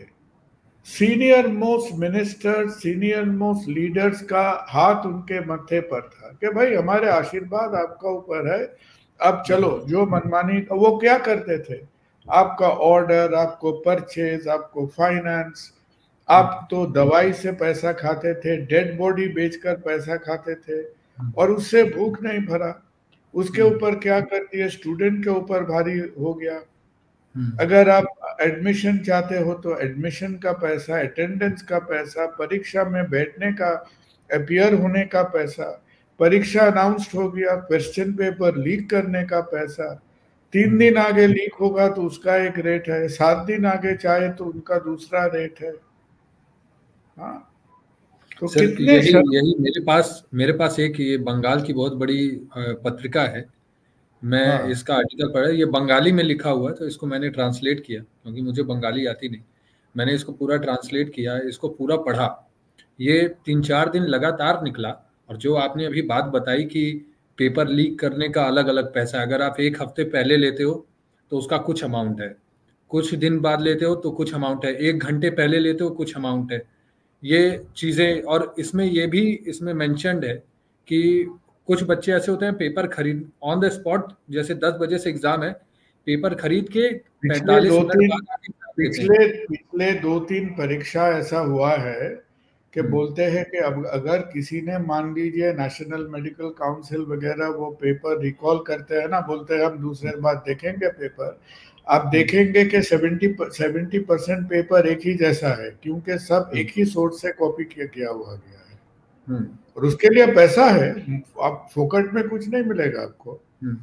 senior most minister, senior most leaders का हाथ उनके मत्थे पर था कि भाई हमारे आशीर्वाद आपका ऊपर है, अब चलो जो मनमानी। वो क्या करते थे, आपका ऑर्डर, आपको परचेज, आपको फाइनेंस, आप तो दवाई से पैसा खाते थे, डेड बॉडी बेचकर पैसा खाते थे, और उससे भूख नहीं भरा। उसके ऊपर क्या कर दिए, स्टूडेंट के ऊपर भारी हो गया। अगर आप एडमिशन चाहते हो तो एडमिशन का पैसा, अटेंडेंस का पैसा, परीक्षा में बैठने का, अपीयर होने का पैसा, परीक्षा अनाउंस्ड हो गया, क्वेश्चन पेपर लीक करने का पैसा, 3 दिन आगे लीक होगा तो उसका एक रेट है, 7 दिन आगे चाहे तो उनका दूसरा रेट है। हाँ, तो सर कितने यही मेरे पास एक ये बंगाल की बहुत बड़ी पत्रिका है। मैं इसका आर्टिकल पढ़ा, ये बंगाली में लिखा हुआ है, तो इसको मैंने ट्रांसलेट किया क्योंकि मुझे बंगाली आती नहीं। मैंने इसको पूरा ट्रांसलेट किया, इसको पूरा पढ़ा। ये 3-4 दिन लगातार निकला। और जो आपने अभी बात बताई कि पेपर लीक करने का अलग अलग पैसा, अगर आप 1 हफ्ते पहले लेते हो तो उसका कुछ अमाउंट है, कुछ दिन बाद लेते हो तो कुछ अमाउंट है, 1 घंटे पहले लेते हो कुछ अमाउंट है, ये चीज़ें। और इसमें मेंशन्ड है कि कुछ बच्चे ऐसे होते हैं पेपर खरीद ऑन द स्पॉट, जैसे 10 बजे से एग्जाम है, पेपर खरीद के 45 मिनट बाद पिछले 2-3 परीक्षा ऐसा हुआ है कि बोलते हैं कि अब अगर किसी ने, मान लीजिए नेशनल मेडिकल काउंसिल वगैरह, वो पेपर रिकॉल करते हैं ना, बोलते हैं हम दूसरे बार देखेंगे पेपर, आप देखेंगे कि 70% पेपर एक ही जैसा है, क्योंकि सब एक ही सोर्स से कॉपी किया हुआ गया है। और उसके लिए पैसा है, आप फोकट में कुछ नहीं मिलेगा आपको,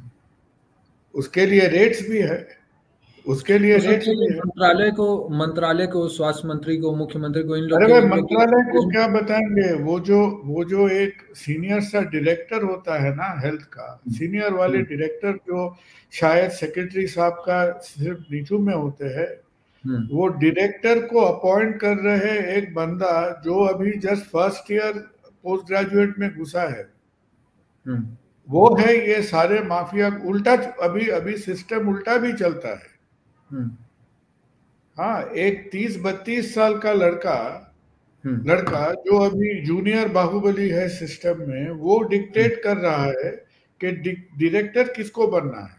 उसके लिए रेट्स भी है, उसके लिए रेट्स भी है। मंत्रालय को, स्वास्थ्य मंत्री को, मुख्यमंत्री को, इन लोग अरे भाई मंत्रालय को क्या बताएंगे, वो जो एक सीनियर सा डायरेक्टर होता है ना हेल्थ का, सीनियर वाले डायरेक्टर जो शायद सेक्रेटरी साहब का सिर्फ नीचू में होते हैं, वो डायरेक्टर को अपॉइंट कर रहे एक बंदा जो अभी just first year post graduate में घुसा है, वो है ये सारे माफिया। उल्टा अभी अभी सिस्टम उल्टा भी चलता है। हाँ, एक 30-32 साल का लड़का जो अभी जूनियर बाहुबली है सिस्टम में, वो डिक्टेट कर रहा है कि डायरेक्टर किसको बनना है।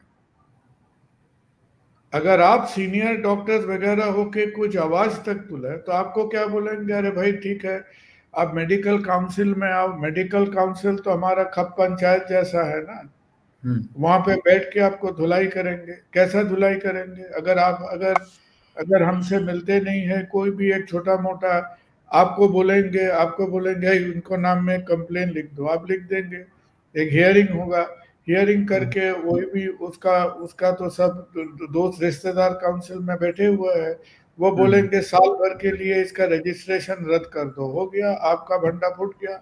अगर आप सीनियर डॉक्टर्स वगैरह होके कुछ आवाज तक बुलाए तो आपको क्या बोलेंगे, अरे भाई ठीक है आप मेडिकल काउंसिल में आओ। मेडिकल काउंसिल तो हमारा खप पंचायत जैसा है ना, वहां पे बैठ के आपको धुलाई करेंगे। कैसा धुलाई करेंगे? अगर हमसे मिलते नहीं है कोई भी एक छोटा मोटा, आपको बोलेंगे उनको नाम में कंप्लेन लिख दो, आप लिख देंगे। एक हियरिंग होगा, हियरिंग करके वही भी उसका तो सब दोस्त रिश्तेदार काउंसिल में बैठे हुए हैं, वो बोलेंगे साल भर के लिए इसका रजिस्ट्रेशन रद्द कर दो, हो गया, आपका भंडा फूट गया।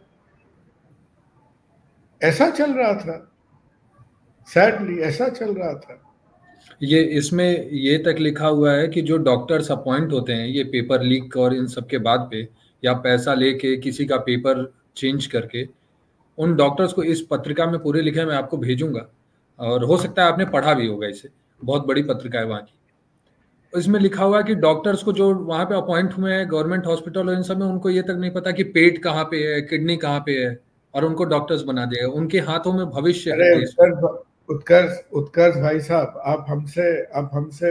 ऐसा चल रहा था, सैडली ऐसा चल रहा था। ये इसमें ये तक लिखा हुआ है कि जो डॉक्टर्स अपॉइंट होते हैं ये पेपर लीक और इन सब के बाद पे, या पैसा लेके किसी का पेपर चेंज करके, उन डॉक्टर्स को, इस पत्रिका में पूरे लिखे, मैं आपको भेजूंगा और हो सकता है आपने पढ़ा भी होगा इसे, बहुत बड़ी पत्रिका है वहाँ की। इसमें लिखा हुआ है कि डॉक्टर्स को जो वहाँ पे अपॉइंट हुए हैं गवर्नमेंट हॉस्पिटल और इन सब में, उनको ये तक नहीं पता कि पेट कहाँ पे है, किडनी कहाँ पे है, और उनको डॉक्टर्स बना दिया। उनके हाथों में भविष्य है देश। उत्कर्ष भाई साहब, आप हमसे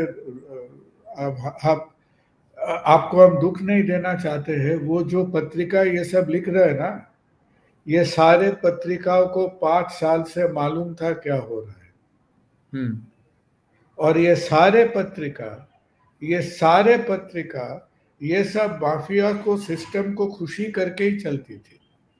आपको हम दुख नहीं देना चाहते हैं। वो जो पत्रिका ये सब लिख रहे हैं ना, ये सारे पत्रिकाओं को 5 साल से मालूम था क्या हो रहा है। और ये सारे पत्रिका ये सब माफिया को, सिस्टम को खुशी करके ही चलती थी।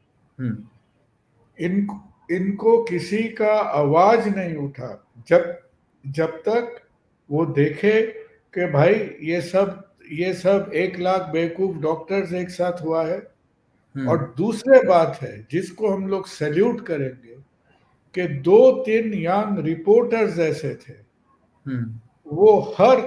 इनको किसी का आवाज नहीं उठा जब तक वो देखे कि भाई ये सब 1 लाख बेवकूफ डॉक्टर्स एक साथ हुआ है। और दूसरे बात है जिसको हम लोग सैल्यूट करेंगे कि 2-3 यंग रिपोर्टर्स ऐसे थे, वो हर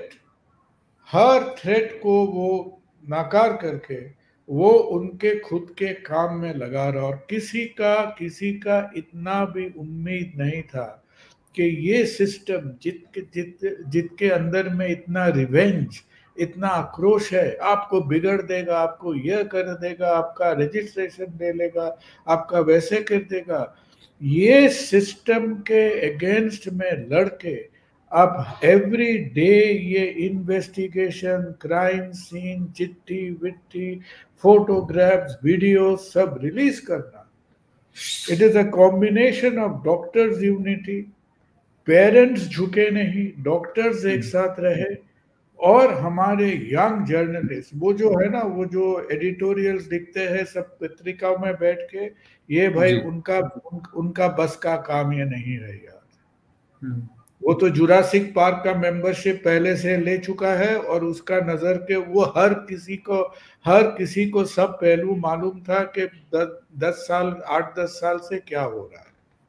थ्रेट को वो नाकार करके वो उनके खुद के काम में लगा रहा। और किसी का इतना भी उम्मीद नहीं था कि ये सिस्टम जिसके अंदर में इतना रिवेंज, इतना आक्रोश है, आपको बिगड़ देगा, आपको यह कर देगा, आपका रजिस्ट्रेशन ले लेगा, आपका वैसे कर देगा, ये सिस्टम के अगेंस्ट में लड़के अब एवरी डे ये इन्वेस्टिगेशन, क्राइम सीन, चिट्ठी विट्ठी, फोटोग्राफ्स, वीडियो सब रिलीज करना। It is a combination of doctors unity, parents झुके नहीं, डॉक्टर्स एक साथ रहे, और हमारे यंग जर्नलिस्ट, वो जो है ना, वो जो एडिटोरियल्स लिखते हैं सब पत्रिकाओं में बैठ के, ये भाई उनका बस का काम ये नहीं है यार। वो तो जुरासिक पार्क का मेंबरशिप पहले से ले चुका है और उसका नजर के वो हर किसी को सब पहलू मालूम था कि 8-10 साल से क्या हो रहा है।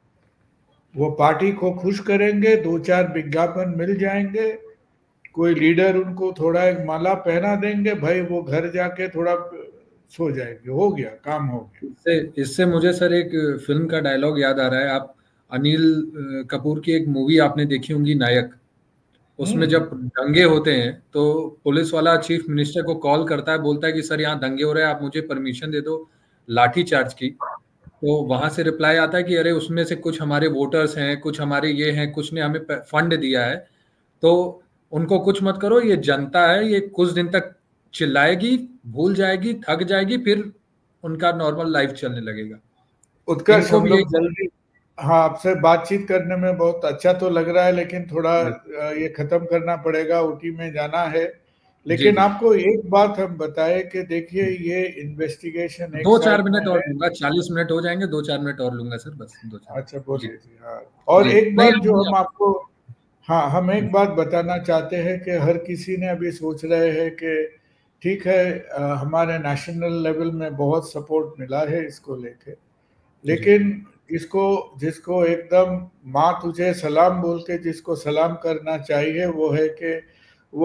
वो पार्टी को खुश करेंगे, 2-4 विज्ञापन मिल जाएंगे, कोई लीडर उनको थोड़ा एक माला पहना देंगे, भाई वो घर जाके थोड़ा सो जाएंगे, हो गया, काम हो गया। इससे मुझे सर एक फिल्म का डायलॉग याद आ रहा है। आप अनिल कपूर की एक मूवी आपने देखी होंगी, नायक। उसमें जब दंगे होते हैं तो पुलिस वाला चीफ मिनिस्टर को कॉल करता है, बोलता है कि सर यहाँ दंगे हो रहे हैं, आप मुझे परमिशन दे दो लाठी चार्ज की। तो वहां से रिप्लाई आता है कि अरे उसमें से कुछ हमारे वोटर्स हैं, कुछ हमारे ये हैं, कुछ ने हमें फंड दिया है, तो उनको कुछ मत करो, ये जनता है, ये कुछ दिन तक चिल्लाएगी, भूल जाएगी, थक जाएगी, फिर उनका नॉर्मल लाइफ चलने लगेगा। उत्कर्ष, हम लोग जल्दी, हाँ, आपसे बातचीत करने में बहुत अच्छा तो लग रहा है, लेकिन थोड़ा ये खत्म करना पड़ेगा, ऊटी में जाना है। लेकिन आपको एक बात हम बताए कि देखिए ये इन्वेस्टिगेशन 2-4 मिनट और लूंगा, 40 मिनट हो जाएंगे, 2-4 मिनट और लूंगा सर, बस 2-4। अच्छा, बोलिए जी। हाँ, और एक बात जो हम आपको, हाँ, हम एक बात बताना चाहते हैं कि हर किसी ने अभी सोच रहे हैं कि ठीक है, हमारे नेशनल लेवल में बहुत सपोर्ट मिला है इसको लेके, लेकिन जिसको एकदम माँ तुझे सलाम बोल के जिसको सलाम करना चाहिए वो है कि वो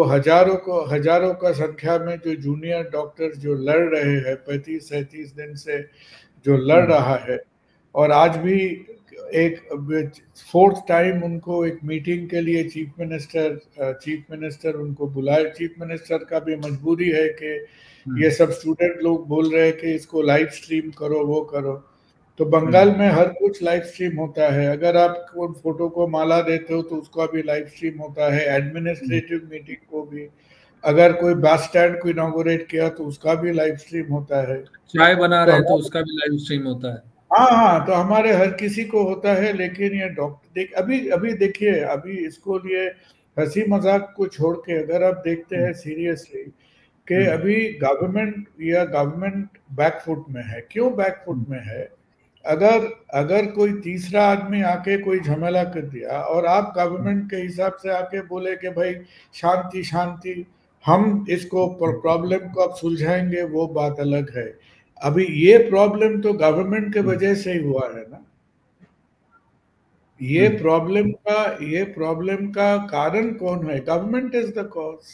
हजारों का संख्या में जो जूनियर डॉक्टर्स जो लड़ रहे हैं 35-37 दिन से जो लड़ रहा है, और आज भी एक फोर्थ टाइम उनको एक मीटिंग के लिए चीफ मिनिस्टर उनको बुलाए। चीफ मिनिस्टर का भी मजबूरी है कि ये सब स्टूडेंट लोग बोल रहे हैं कि इसको लाइव स्ट्रीम करो, वो करो। तो बंगाल में हर कुछ लाइव स्ट्रीम होता है। अगर आप कोई फोटो को माला देते हो तो उसका भी लाइव स्ट्रीम होता है, एडमिनिस्ट्रेटिव मीटिंग को भी। अगर कोई बस स्टैंड को इनॉग्रेट किया तो उसका भी लाइव स्ट्रीम होता है। चाय बना तो रहे हैं तो उसका भी लाइव स्ट्रीम होता है। हाँ हाँ, तो हमारे हर किसी को होता है। लेकिन ये डॉक्टर अभी अभी देखिए, अभी इसको लिए हंसी मजाक को छोड़ के अगर आप देखते हैं सीरियसली कि अभी गवर्नमेंट बैकफुट में है। क्यों बैकफुट में है? अगर अगर कोई तीसरा आदमी आके कोई झमेला कर दिया और आप गवर्नमेंट के हिसाब से आके बोले कि भाई शांति शांति, हम इसको प्रॉब्लम को अब सुलझाएंगे, वो बात अलग है। अभी ये प्रॉब्लम तो गवर्नमेंट के वजह से ही हुआ है ना। ये प्रॉब्लम का कारण कौन है? Government is the cause.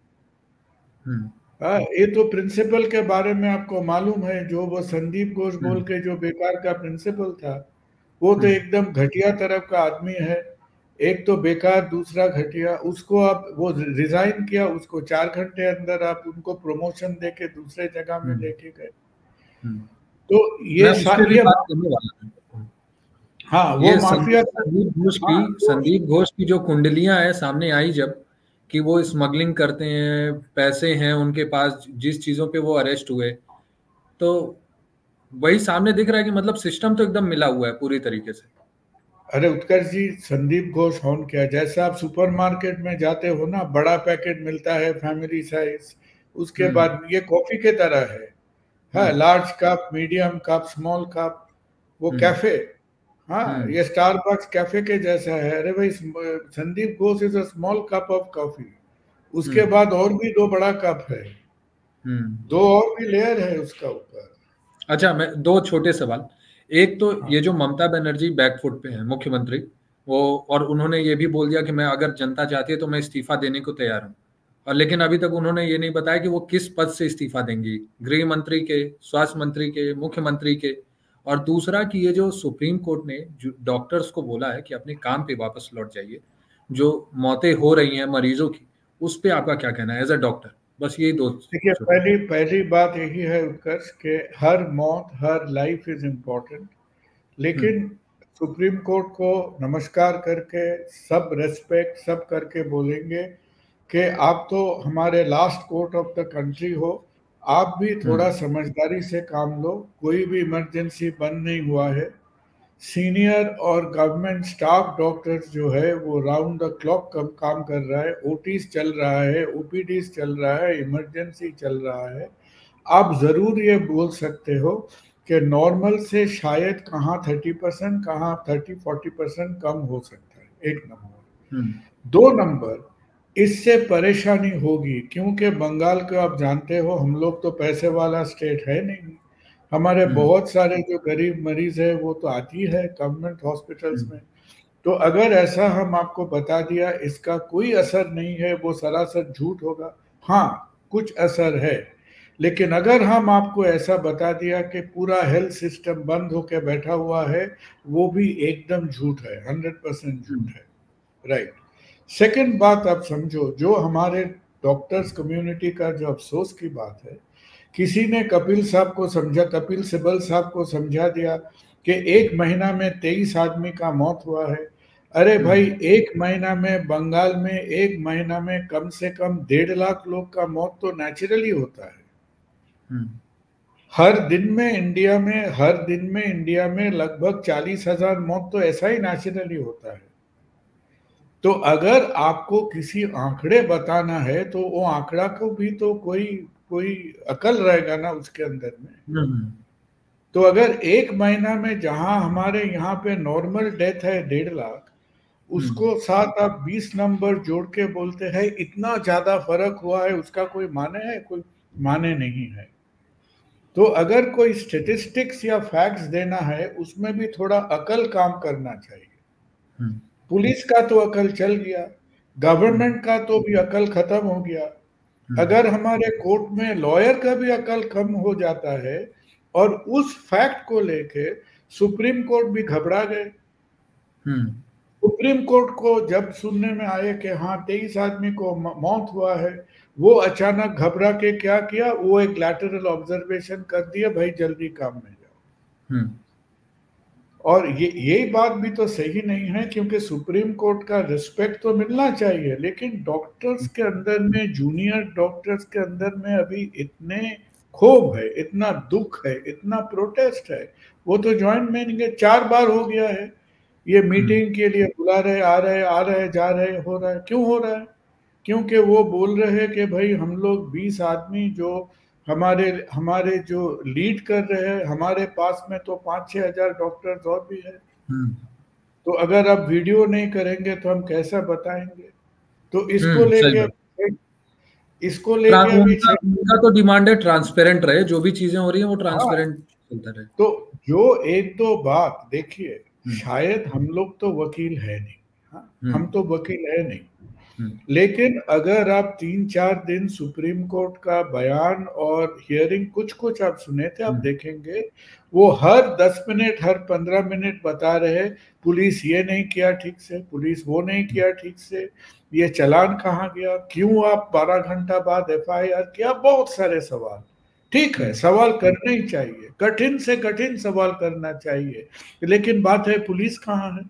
हाँ, ये तो प्रिंसिपल के बारे में आपको मालूम है, जो वो संदीप घोष बोल के जो बेकार का प्रिंसिपल था, वो तो एकदम घटिया तरफ का आदमी है। एक तो बेकार, दूसरा घटिया। उसको आप वो रिजाइन किया, उसको 4 घंटे अंदर आप उनको प्रमोशन देके दूसरे जगह में लेके गए। तो मैं उस पे भी बात करने वाला हूँ। हाँ, वो माफिया संदीप घोष की जो कुंडलियां है सामने आई जब, कि वो स्मगलिंग करते हैं, पैसे हैं उनके पास, जिस चीजों पे वो अरेस्ट हुए, तो वही सामने दिख रहा है कि मतलब सिस्टम तो एकदम मिला हुआ है पूरी तरीके से। अरे उत्कर्ष जी, संदीप घोष कौन क्या? जैसे आप सुपरमार्केट में जाते हो ना, बड़ा पैकेट मिलता है फैमिली साइज, उसके बाद ये कॉफी के तरह है। हाँ, large cup, medium cup, small cup, वो कैफे। हाँ, ये स्टारबक्स कैफे के जैसा है। अरे भाई, Sandip Ghosh is a small cup of coffee. उसके बाद और भी 2 बड़ा कप है, 2 और भी लेयर है उसका ऊपर। अच्छा, मैं 2 छोटे सवाल। एक तो ये जो ममता बनर्जी बैकफुट पे है मुख्यमंत्री, वो, और उन्होंने ये भी बोल दिया कि मैं, अगर जनता चाहती है तो मैं इस्तीफा देने को तैयार हूँ, और लेकिन अभी तक उन्होंने ये नहीं बताया कि वो किस पद से इस्तीफा देंगी, गृह मंत्री के, स्वास्थ्य मंत्री के, मुख्यमंत्री के। और दूसरा कि ये जो सुप्रीम कोर्ट ने जो डॉक्टर्स को बोला है कि अपने काम पे वापस लौट जाइए, जो मौतें हो रही हैं मरीजों की, उस पे आपका क्या कहना है एज अ डॉक्टर? बस यही 2। देखिए, पहली बात यही है उत्कर्ष के हर मौत, हर लाइफ इज इम्पोर्टेंट। लेकिन सुप्रीम कोर्ट को नमस्कार करके, सब रेस्पेक्ट सब करके बोलेंगे कि आप तो हमारे last court of the country हो, आप भी थोड़ा समझदारी से काम लो। कोई भी इमरजेंसी बंद नहीं हुआ है। सीनियर और गवर्नमेंट स्टाफ डॉक्टर्स जो है वो राउंड द क्लॉक काम कर रहा है। ओटीज चल रहा है, ओपीडीज चल रहा है, इमरजेंसी चल रहा है। आप ज़रूर ये बोल सकते हो कि नॉर्मल से शायद कहाँ 30%, कहाँ 30-40% कम हो सकता है। 1 नंबर। 2 नंबर, इससे परेशानी होगी क्योंकि बंगाल को आप जानते हो, हम लोग तो पैसे वाला स्टेट है नहीं। हमारे बहुत सारे जो गरीब मरीज है वो तो आती है गवर्नमेंट हॉस्पिटल्स में। तो अगर ऐसा हम आपको बता दिया इसका कोई असर नहीं है, वो सरासर झूठ होगा। हाँ, कुछ असर है। लेकिन अगर हम आपको ऐसा बता दिया कि पूरा हेल्थ सिस्टम बंद होकर बैठा हुआ है, वो भी एकदम झूठ है, 100% झूठ है। राइट। सेकंड बात आप समझो, जो हमारे डॉक्टर्स कम्युनिटी का जो अफसोस की बात है, किसी ने कपिल सिब्बल साहब को समझा दिया कि 1 महीना में 23 आदमी का मौत हुआ है। अरे भाई, 1 महीना में बंगाल में 1 महीना में कम से कम 1.5 लाख लोग का मौत तो नेचुरली होता है। हर दिन में इंडिया में लगभग 40,000 मौत तो ऐसा ही नेचुरली होता है। तो अगर आपको किसी आंकड़े बताना है तो वो आंकड़ा को भी तो कोई अकल रहेगा ना उसके अंदर में। तो अगर 1 महीना में जहां हमारे यहाँ पे नॉर्मल डेथ है 1.5 लाख, उसको साथ आप 20 नंबर जोड़ के बोलते हैं इतना ज्यादा फर्क हुआ है, उसका कोई माने है? कोई माने नहीं है। तो अगर कोई स्टेटिस्टिक्स या फैक्ट्स देना है, उसमें भी थोड़ा अकल काम करना चाहिए। पुलिस का तो अकल चल गया, गवर्नमेंट का तो भी अकल खत्म हो गया। अगर हमारे कोर्ट में लॉयर का भी अकल कम हो जाता है और उस फैक्ट को लेके सुप्रीम कोर्ट भी घबरा गए। सुप्रीम कोर्ट को जब सुनने में आए कि हाँ 23 आदमी को मौत हुआ है, वो अचानक घबरा के क्या किया, वो एक लैटरल ऑब्जर्वेशन कर दिया, भाई जल्दी काम में जाओ। और यही बात भी तो सही नहीं है, क्योंकि सुप्रीम कोर्ट का रिस्पेक्ट तो मिलना चाहिए, लेकिन डॉक्टर्स के अंदर में, जूनियर डॉक्टर्स के अंदर में अभी इतने क्षोभ है, इतना दुख है, इतना प्रोटेस्ट है। वो तो ज्वाइंट मीटिंग 4 बार हो गया है, ये मीटिंग के लिए बुला रहे, आ रहे जा रहे, हो रहा है। क्यों हो रहा है? क्योंकि वो बोल रहे हैं कि भाई हम लोग 20 आदमी जो हमारे जो लीड कर रहे हैं, हमारे पास में तो 5-6 हजार डॉक्टर्स और भी है, तो अगर आप वीडियो नहीं करेंगे तो हम कैसा बताएंगे? तो इसको लेके उनका तो डिमांड है ट्रांसपेरेंट रहे, जो भी चीजें हो रही है वो ट्रांसपेरेंट चलता रहे। तो जो एक दो बात देखिए, शायद हम लोग तो वकील है नहीं, हाँ, हम तो वकील है नहीं, लेकिन अगर आप 3-4 दिन सुप्रीम कोर्ट का बयान और हियरिंग कुछ आप सुने थे, आप देखेंगे वो हर 10 मिनट, हर 15 मिनट बता रहे पुलिस ये नहीं किया ठीक से, पुलिस वो नहीं किया ठीक से, ये चालान कहाँ गया, क्यों आप 12 घंटा बाद FIR किया, बहुत सारे सवाल। ठीक है, सवाल करने ही चाहिए, कठिन से कठिन सवाल करना चाहिए, लेकिन बात है पुलिस कहाँ है?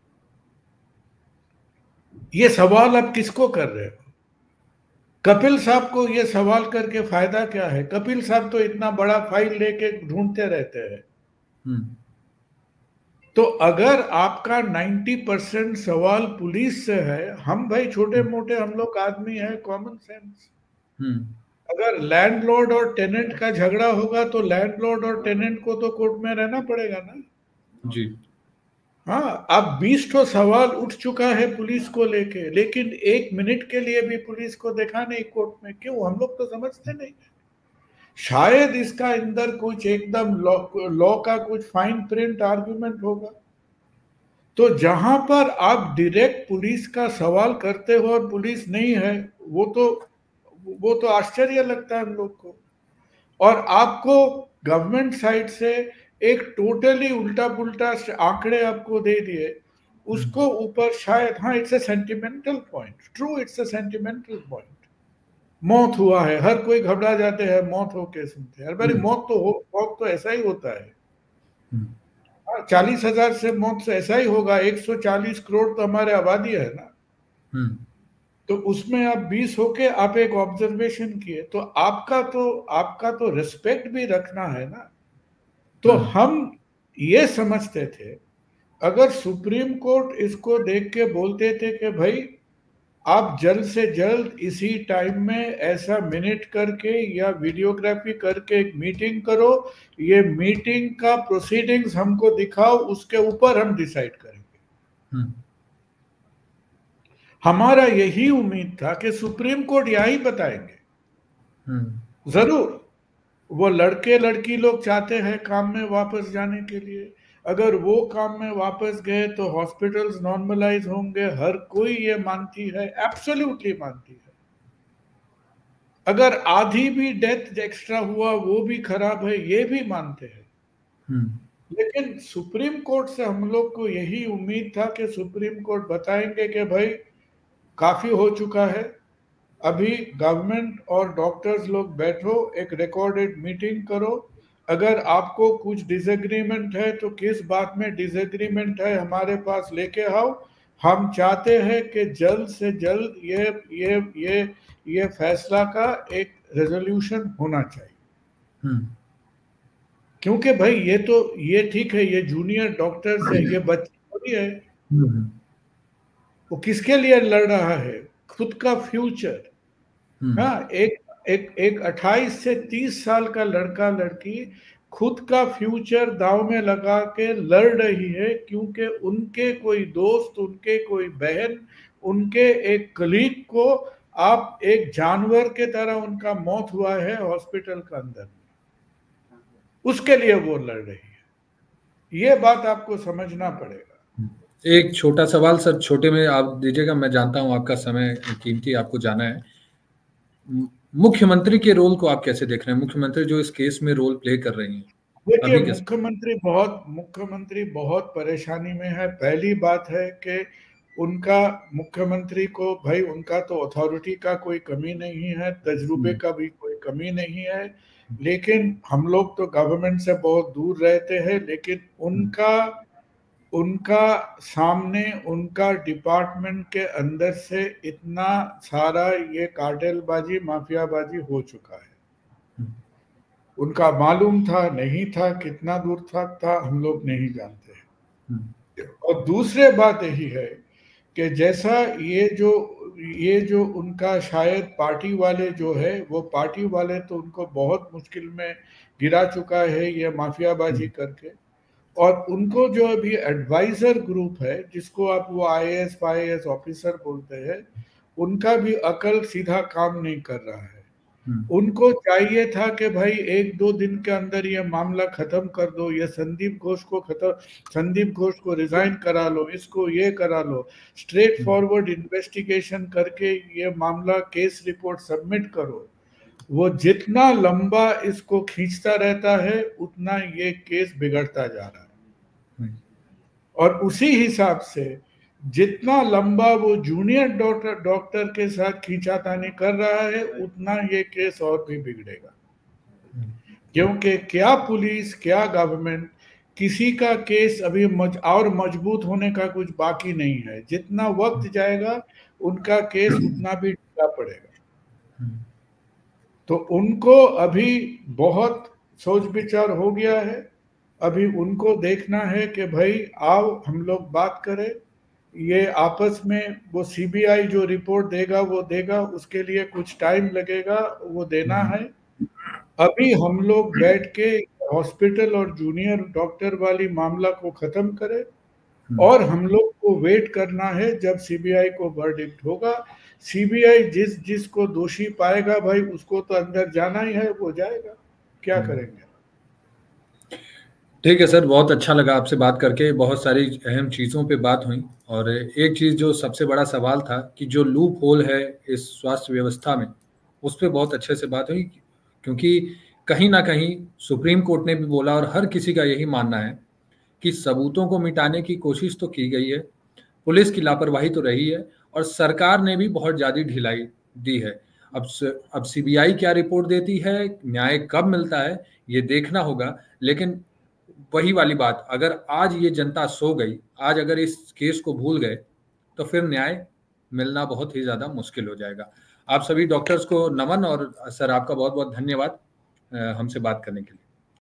ये सवाल आप किसको कर रहे हो? कपिल साहब को ये सवाल करके फायदा क्या है? कपिल साहब तो इतना बड़ा फाइल लेके ढूंढते रहते हैं। तो अगर आपका 90% सवाल पुलिस से है, हम भाई छोटे मोटे हम लोग आदमी हैं, कॉमन सेंस। अगर लैंडलॉर्ड और टेनेंट का झगड़ा होगा तो लैंडलॉर्ड और टेनेंट को तो कोर्ट में रहना पड़ेगा ना जी। हाँ, अब 20 तो सवाल उठ चुका है पुलिस को लेके, लेकिन 1 मिनट के लिए भी पुलिस को देखा नहीं कोर्ट में। क्यों? हम लोग तो समझते नहीं। शायद इसका अंदर कुछ एकदम लॉ का कुछ फाइन प्रिंट आर्गुमेंट होगा। तो जहां पर आप डायरेक्ट पुलिस का सवाल करते हो और पुलिस नहीं है, वो तो आश्चर्य लगता है हम लोग को। और आपको गवर्नमेंट साइड से एक टोटली उल्टा पुल्टा आंकड़े आपको दे दिए, उसको ऊपर शायद, हाँ it's a sentimental point, true it's a sentimental point. मौत हुआ है, हर कोई घबरा जाते हैं मौत हो के सुनते हैं, अरे मौत तो ऐसा ही होता है। 40,000 से मौत से ऐसा ही होगा, 140 करोड़ तो हमारे आबादी है ना, तो उसमें आप 20 होके आप एक ऑब्जर्वेशन किए, तो आपका तो रिस्पेक्ट भी रखना है ना। तो हम ये समझते थे अगर सुप्रीम कोर्ट इसको देख के बोलते थे कि भाई आप जल्द से जल्द इसी टाइम में ऐसा मिनट करके या वीडियोग्राफी करके एक मीटिंग करो, ये मीटिंग का प्रोसीडिंग्स हमको दिखाओ, उसके ऊपर हम डिसाइड करेंगे। हमारा यही उम्मीद था कि सुप्रीम कोर्ट यही बताएंगे। जरूर वो लड़के लड़की लोग चाहते हैं काम में वापस जाने के लिए, अगर वो काम में वापस गए तो हॉस्पिटल्स नॉर्मलाइज होंगे, हर कोई ये मानती है, एब्सोल्युटली मानती है। अगर आधी भी डेथ एक्स्ट्रा हुआ वो भी खराब है, ये भी मानते हैं। लेकिन सुप्रीम कोर्ट से हम लोग को यही उम्मीद था कि सुप्रीम कोर्ट बताएंगे कि भाई काफी हो चुका है, अभी गवर्नमेंट और डॉक्टर्स लोग बैठो, एक रिकॉर्डेड मीटिंग करो, अगर आपको कुछ डिसएग्रीमेंट है तो किस बात में डिसएग्रीमेंट है हमारे पास लेके आओ। हम चाहते हैं कि जल्द से जल्द ये फैसला का एक रेजोल्यूशन होना चाहिए। क्योंकि भाई ये ठीक है, ये जूनियर डॉक्टर्स है, ये बच्चे थोड़ी है, वो किसके लिए लड़ रहा है? खुद का फ्यूचर। हाँ, एक 28 से 30 साल का लड़का लड़की खुद का फ्यूचर दांव में लगा के लड़ रही है, क्योंकि उनके कोई दोस्त, उनके कोई बहन, उनके एक कलीग को आप एक जानवर के तरह उनका मौत हुआ है हॉस्पिटल के अंदर, उसके लिए वो लड़ रही है। ये बात आपको समझना पड़ेगा। एक छोटा सवाल सर, छोटे में आप दीजिएगा, मैं जानता हूं आपका समय कीमती, आपको जाना है। मुख्यमंत्री के रोल को आप कैसे देख रहे हैं? मुख्यमंत्री जो इस केस में रोल प्ले कर रही हैं। देखिए, अभी के मुख्यमंत्री बहुत परेशानी में है। पहली बात है कि उनका मुख्यमंत्री को भाई, उनका तो अथॉरिटी का कोई कमी नहीं है, तजुर्बे का भी कोई कमी नहीं है, लेकिन हम लोग तो गवर्नमेंट से बहुत दूर रहते हैं। लेकिन उनका उनका सामने उनका डिपार्टमेंट के अंदर से इतना सारा ये कार्टेलबाजी, माफियाबाजी हो चुका है। उनका मालूम था नहीं था, कितना दूर तक था हम लोग नहीं जानते हैं। और दूसरे बात यही है कि जैसा ये जो उनका शायद पार्टी वाले जो है, वो पार्टी वाले तो उनको बहुत मुश्किल में गिरा चुका है ये माफियाबाजी करके। और उनको जो अभी एडवाइजर ग्रुप है, जिसको आप वो IAS ऑफिसर बोलते हैं, उनका भी अकल सीधा काम नहीं कर रहा है। उनको चाहिए था कि भाई 1-2 दिन के अंदर ये मामला खत्म कर दो, ये संदीप घोष को रिजाइन करा लो, इसको ये करा लो, स्ट्रेट फॉरवर्ड इन्वेस्टिगेशन करके ये मामला केस रिपोर्ट सबमिट करो। वो जितना लंबा इसको खींचता रहता है उतना ये केस बिगड़ता जा रहा है। और उसी हिसाब से जितना लंबा वो जूनियर डॉक्टर के साथ खींचातानी कर रहा है, उतना ये केस और भी बिगड़ेगा। क्योंकि क्या पुलिस, क्या गवर्नमेंट, किसी का केस अभी और मजबूत होने का कुछ बाकी नहीं है। जितना वक्त जाएगा उनका केस उतना भी ढीला पड़ेगा। तो उनको अभी बहुत सोच विचार हो गया है। अभी उनको देखना है कि भाई आओ हम लोग बात करें, ये आपस में वो CBI जो रिपोर्ट देगा वो देगा, उसके लिए कुछ टाइम लगेगा, वो देना है। अभी हम लोग बैठ के हॉस्पिटल और जूनियर डॉक्टर वाली मामला को खत्म करें, और हम लोग को वेट करना है जब CBI को वर्डिक्ट होगा। CBI जिसको दोषी पाएगा भाई, उसको तो अंदर जाना ही है, वो जाएगा, क्या करेंगे। ठीक है सर, बहुत अच्छा लगा आपसे बात करके, बहुत सारी अहम चीज़ों पे बात हुई। और एक चीज़ जो सबसे बड़ा सवाल था कि जो लूप होल है इस स्वास्थ्य व्यवस्था में, उस पर बहुत अच्छे से बात हुई। क्योंकि कहीं ना कहीं सुप्रीम कोर्ट ने भी बोला और हर किसी का यही मानना है कि सबूतों को मिटाने की कोशिश तो की गई है, पुलिस की लापरवाही तो रही है, और सरकार ने भी बहुत ज़्यादा ढिलाई दी है। अब CBI क्या रिपोर्ट देती है, न्याय कब मिलता है, ये देखना होगा। लेकिन वही वाली बात, अगर आज ये जनता सो गई, आज अगर इस केस को भूल गए, तो फिर न्याय मिलना बहुत ही ज़्यादा मुश्किल हो जाएगा। आप सभी डॉक्टर्स को नमन, और सर आपका बहुत बहुत धन्यवाद हमसे बात करने के लिए।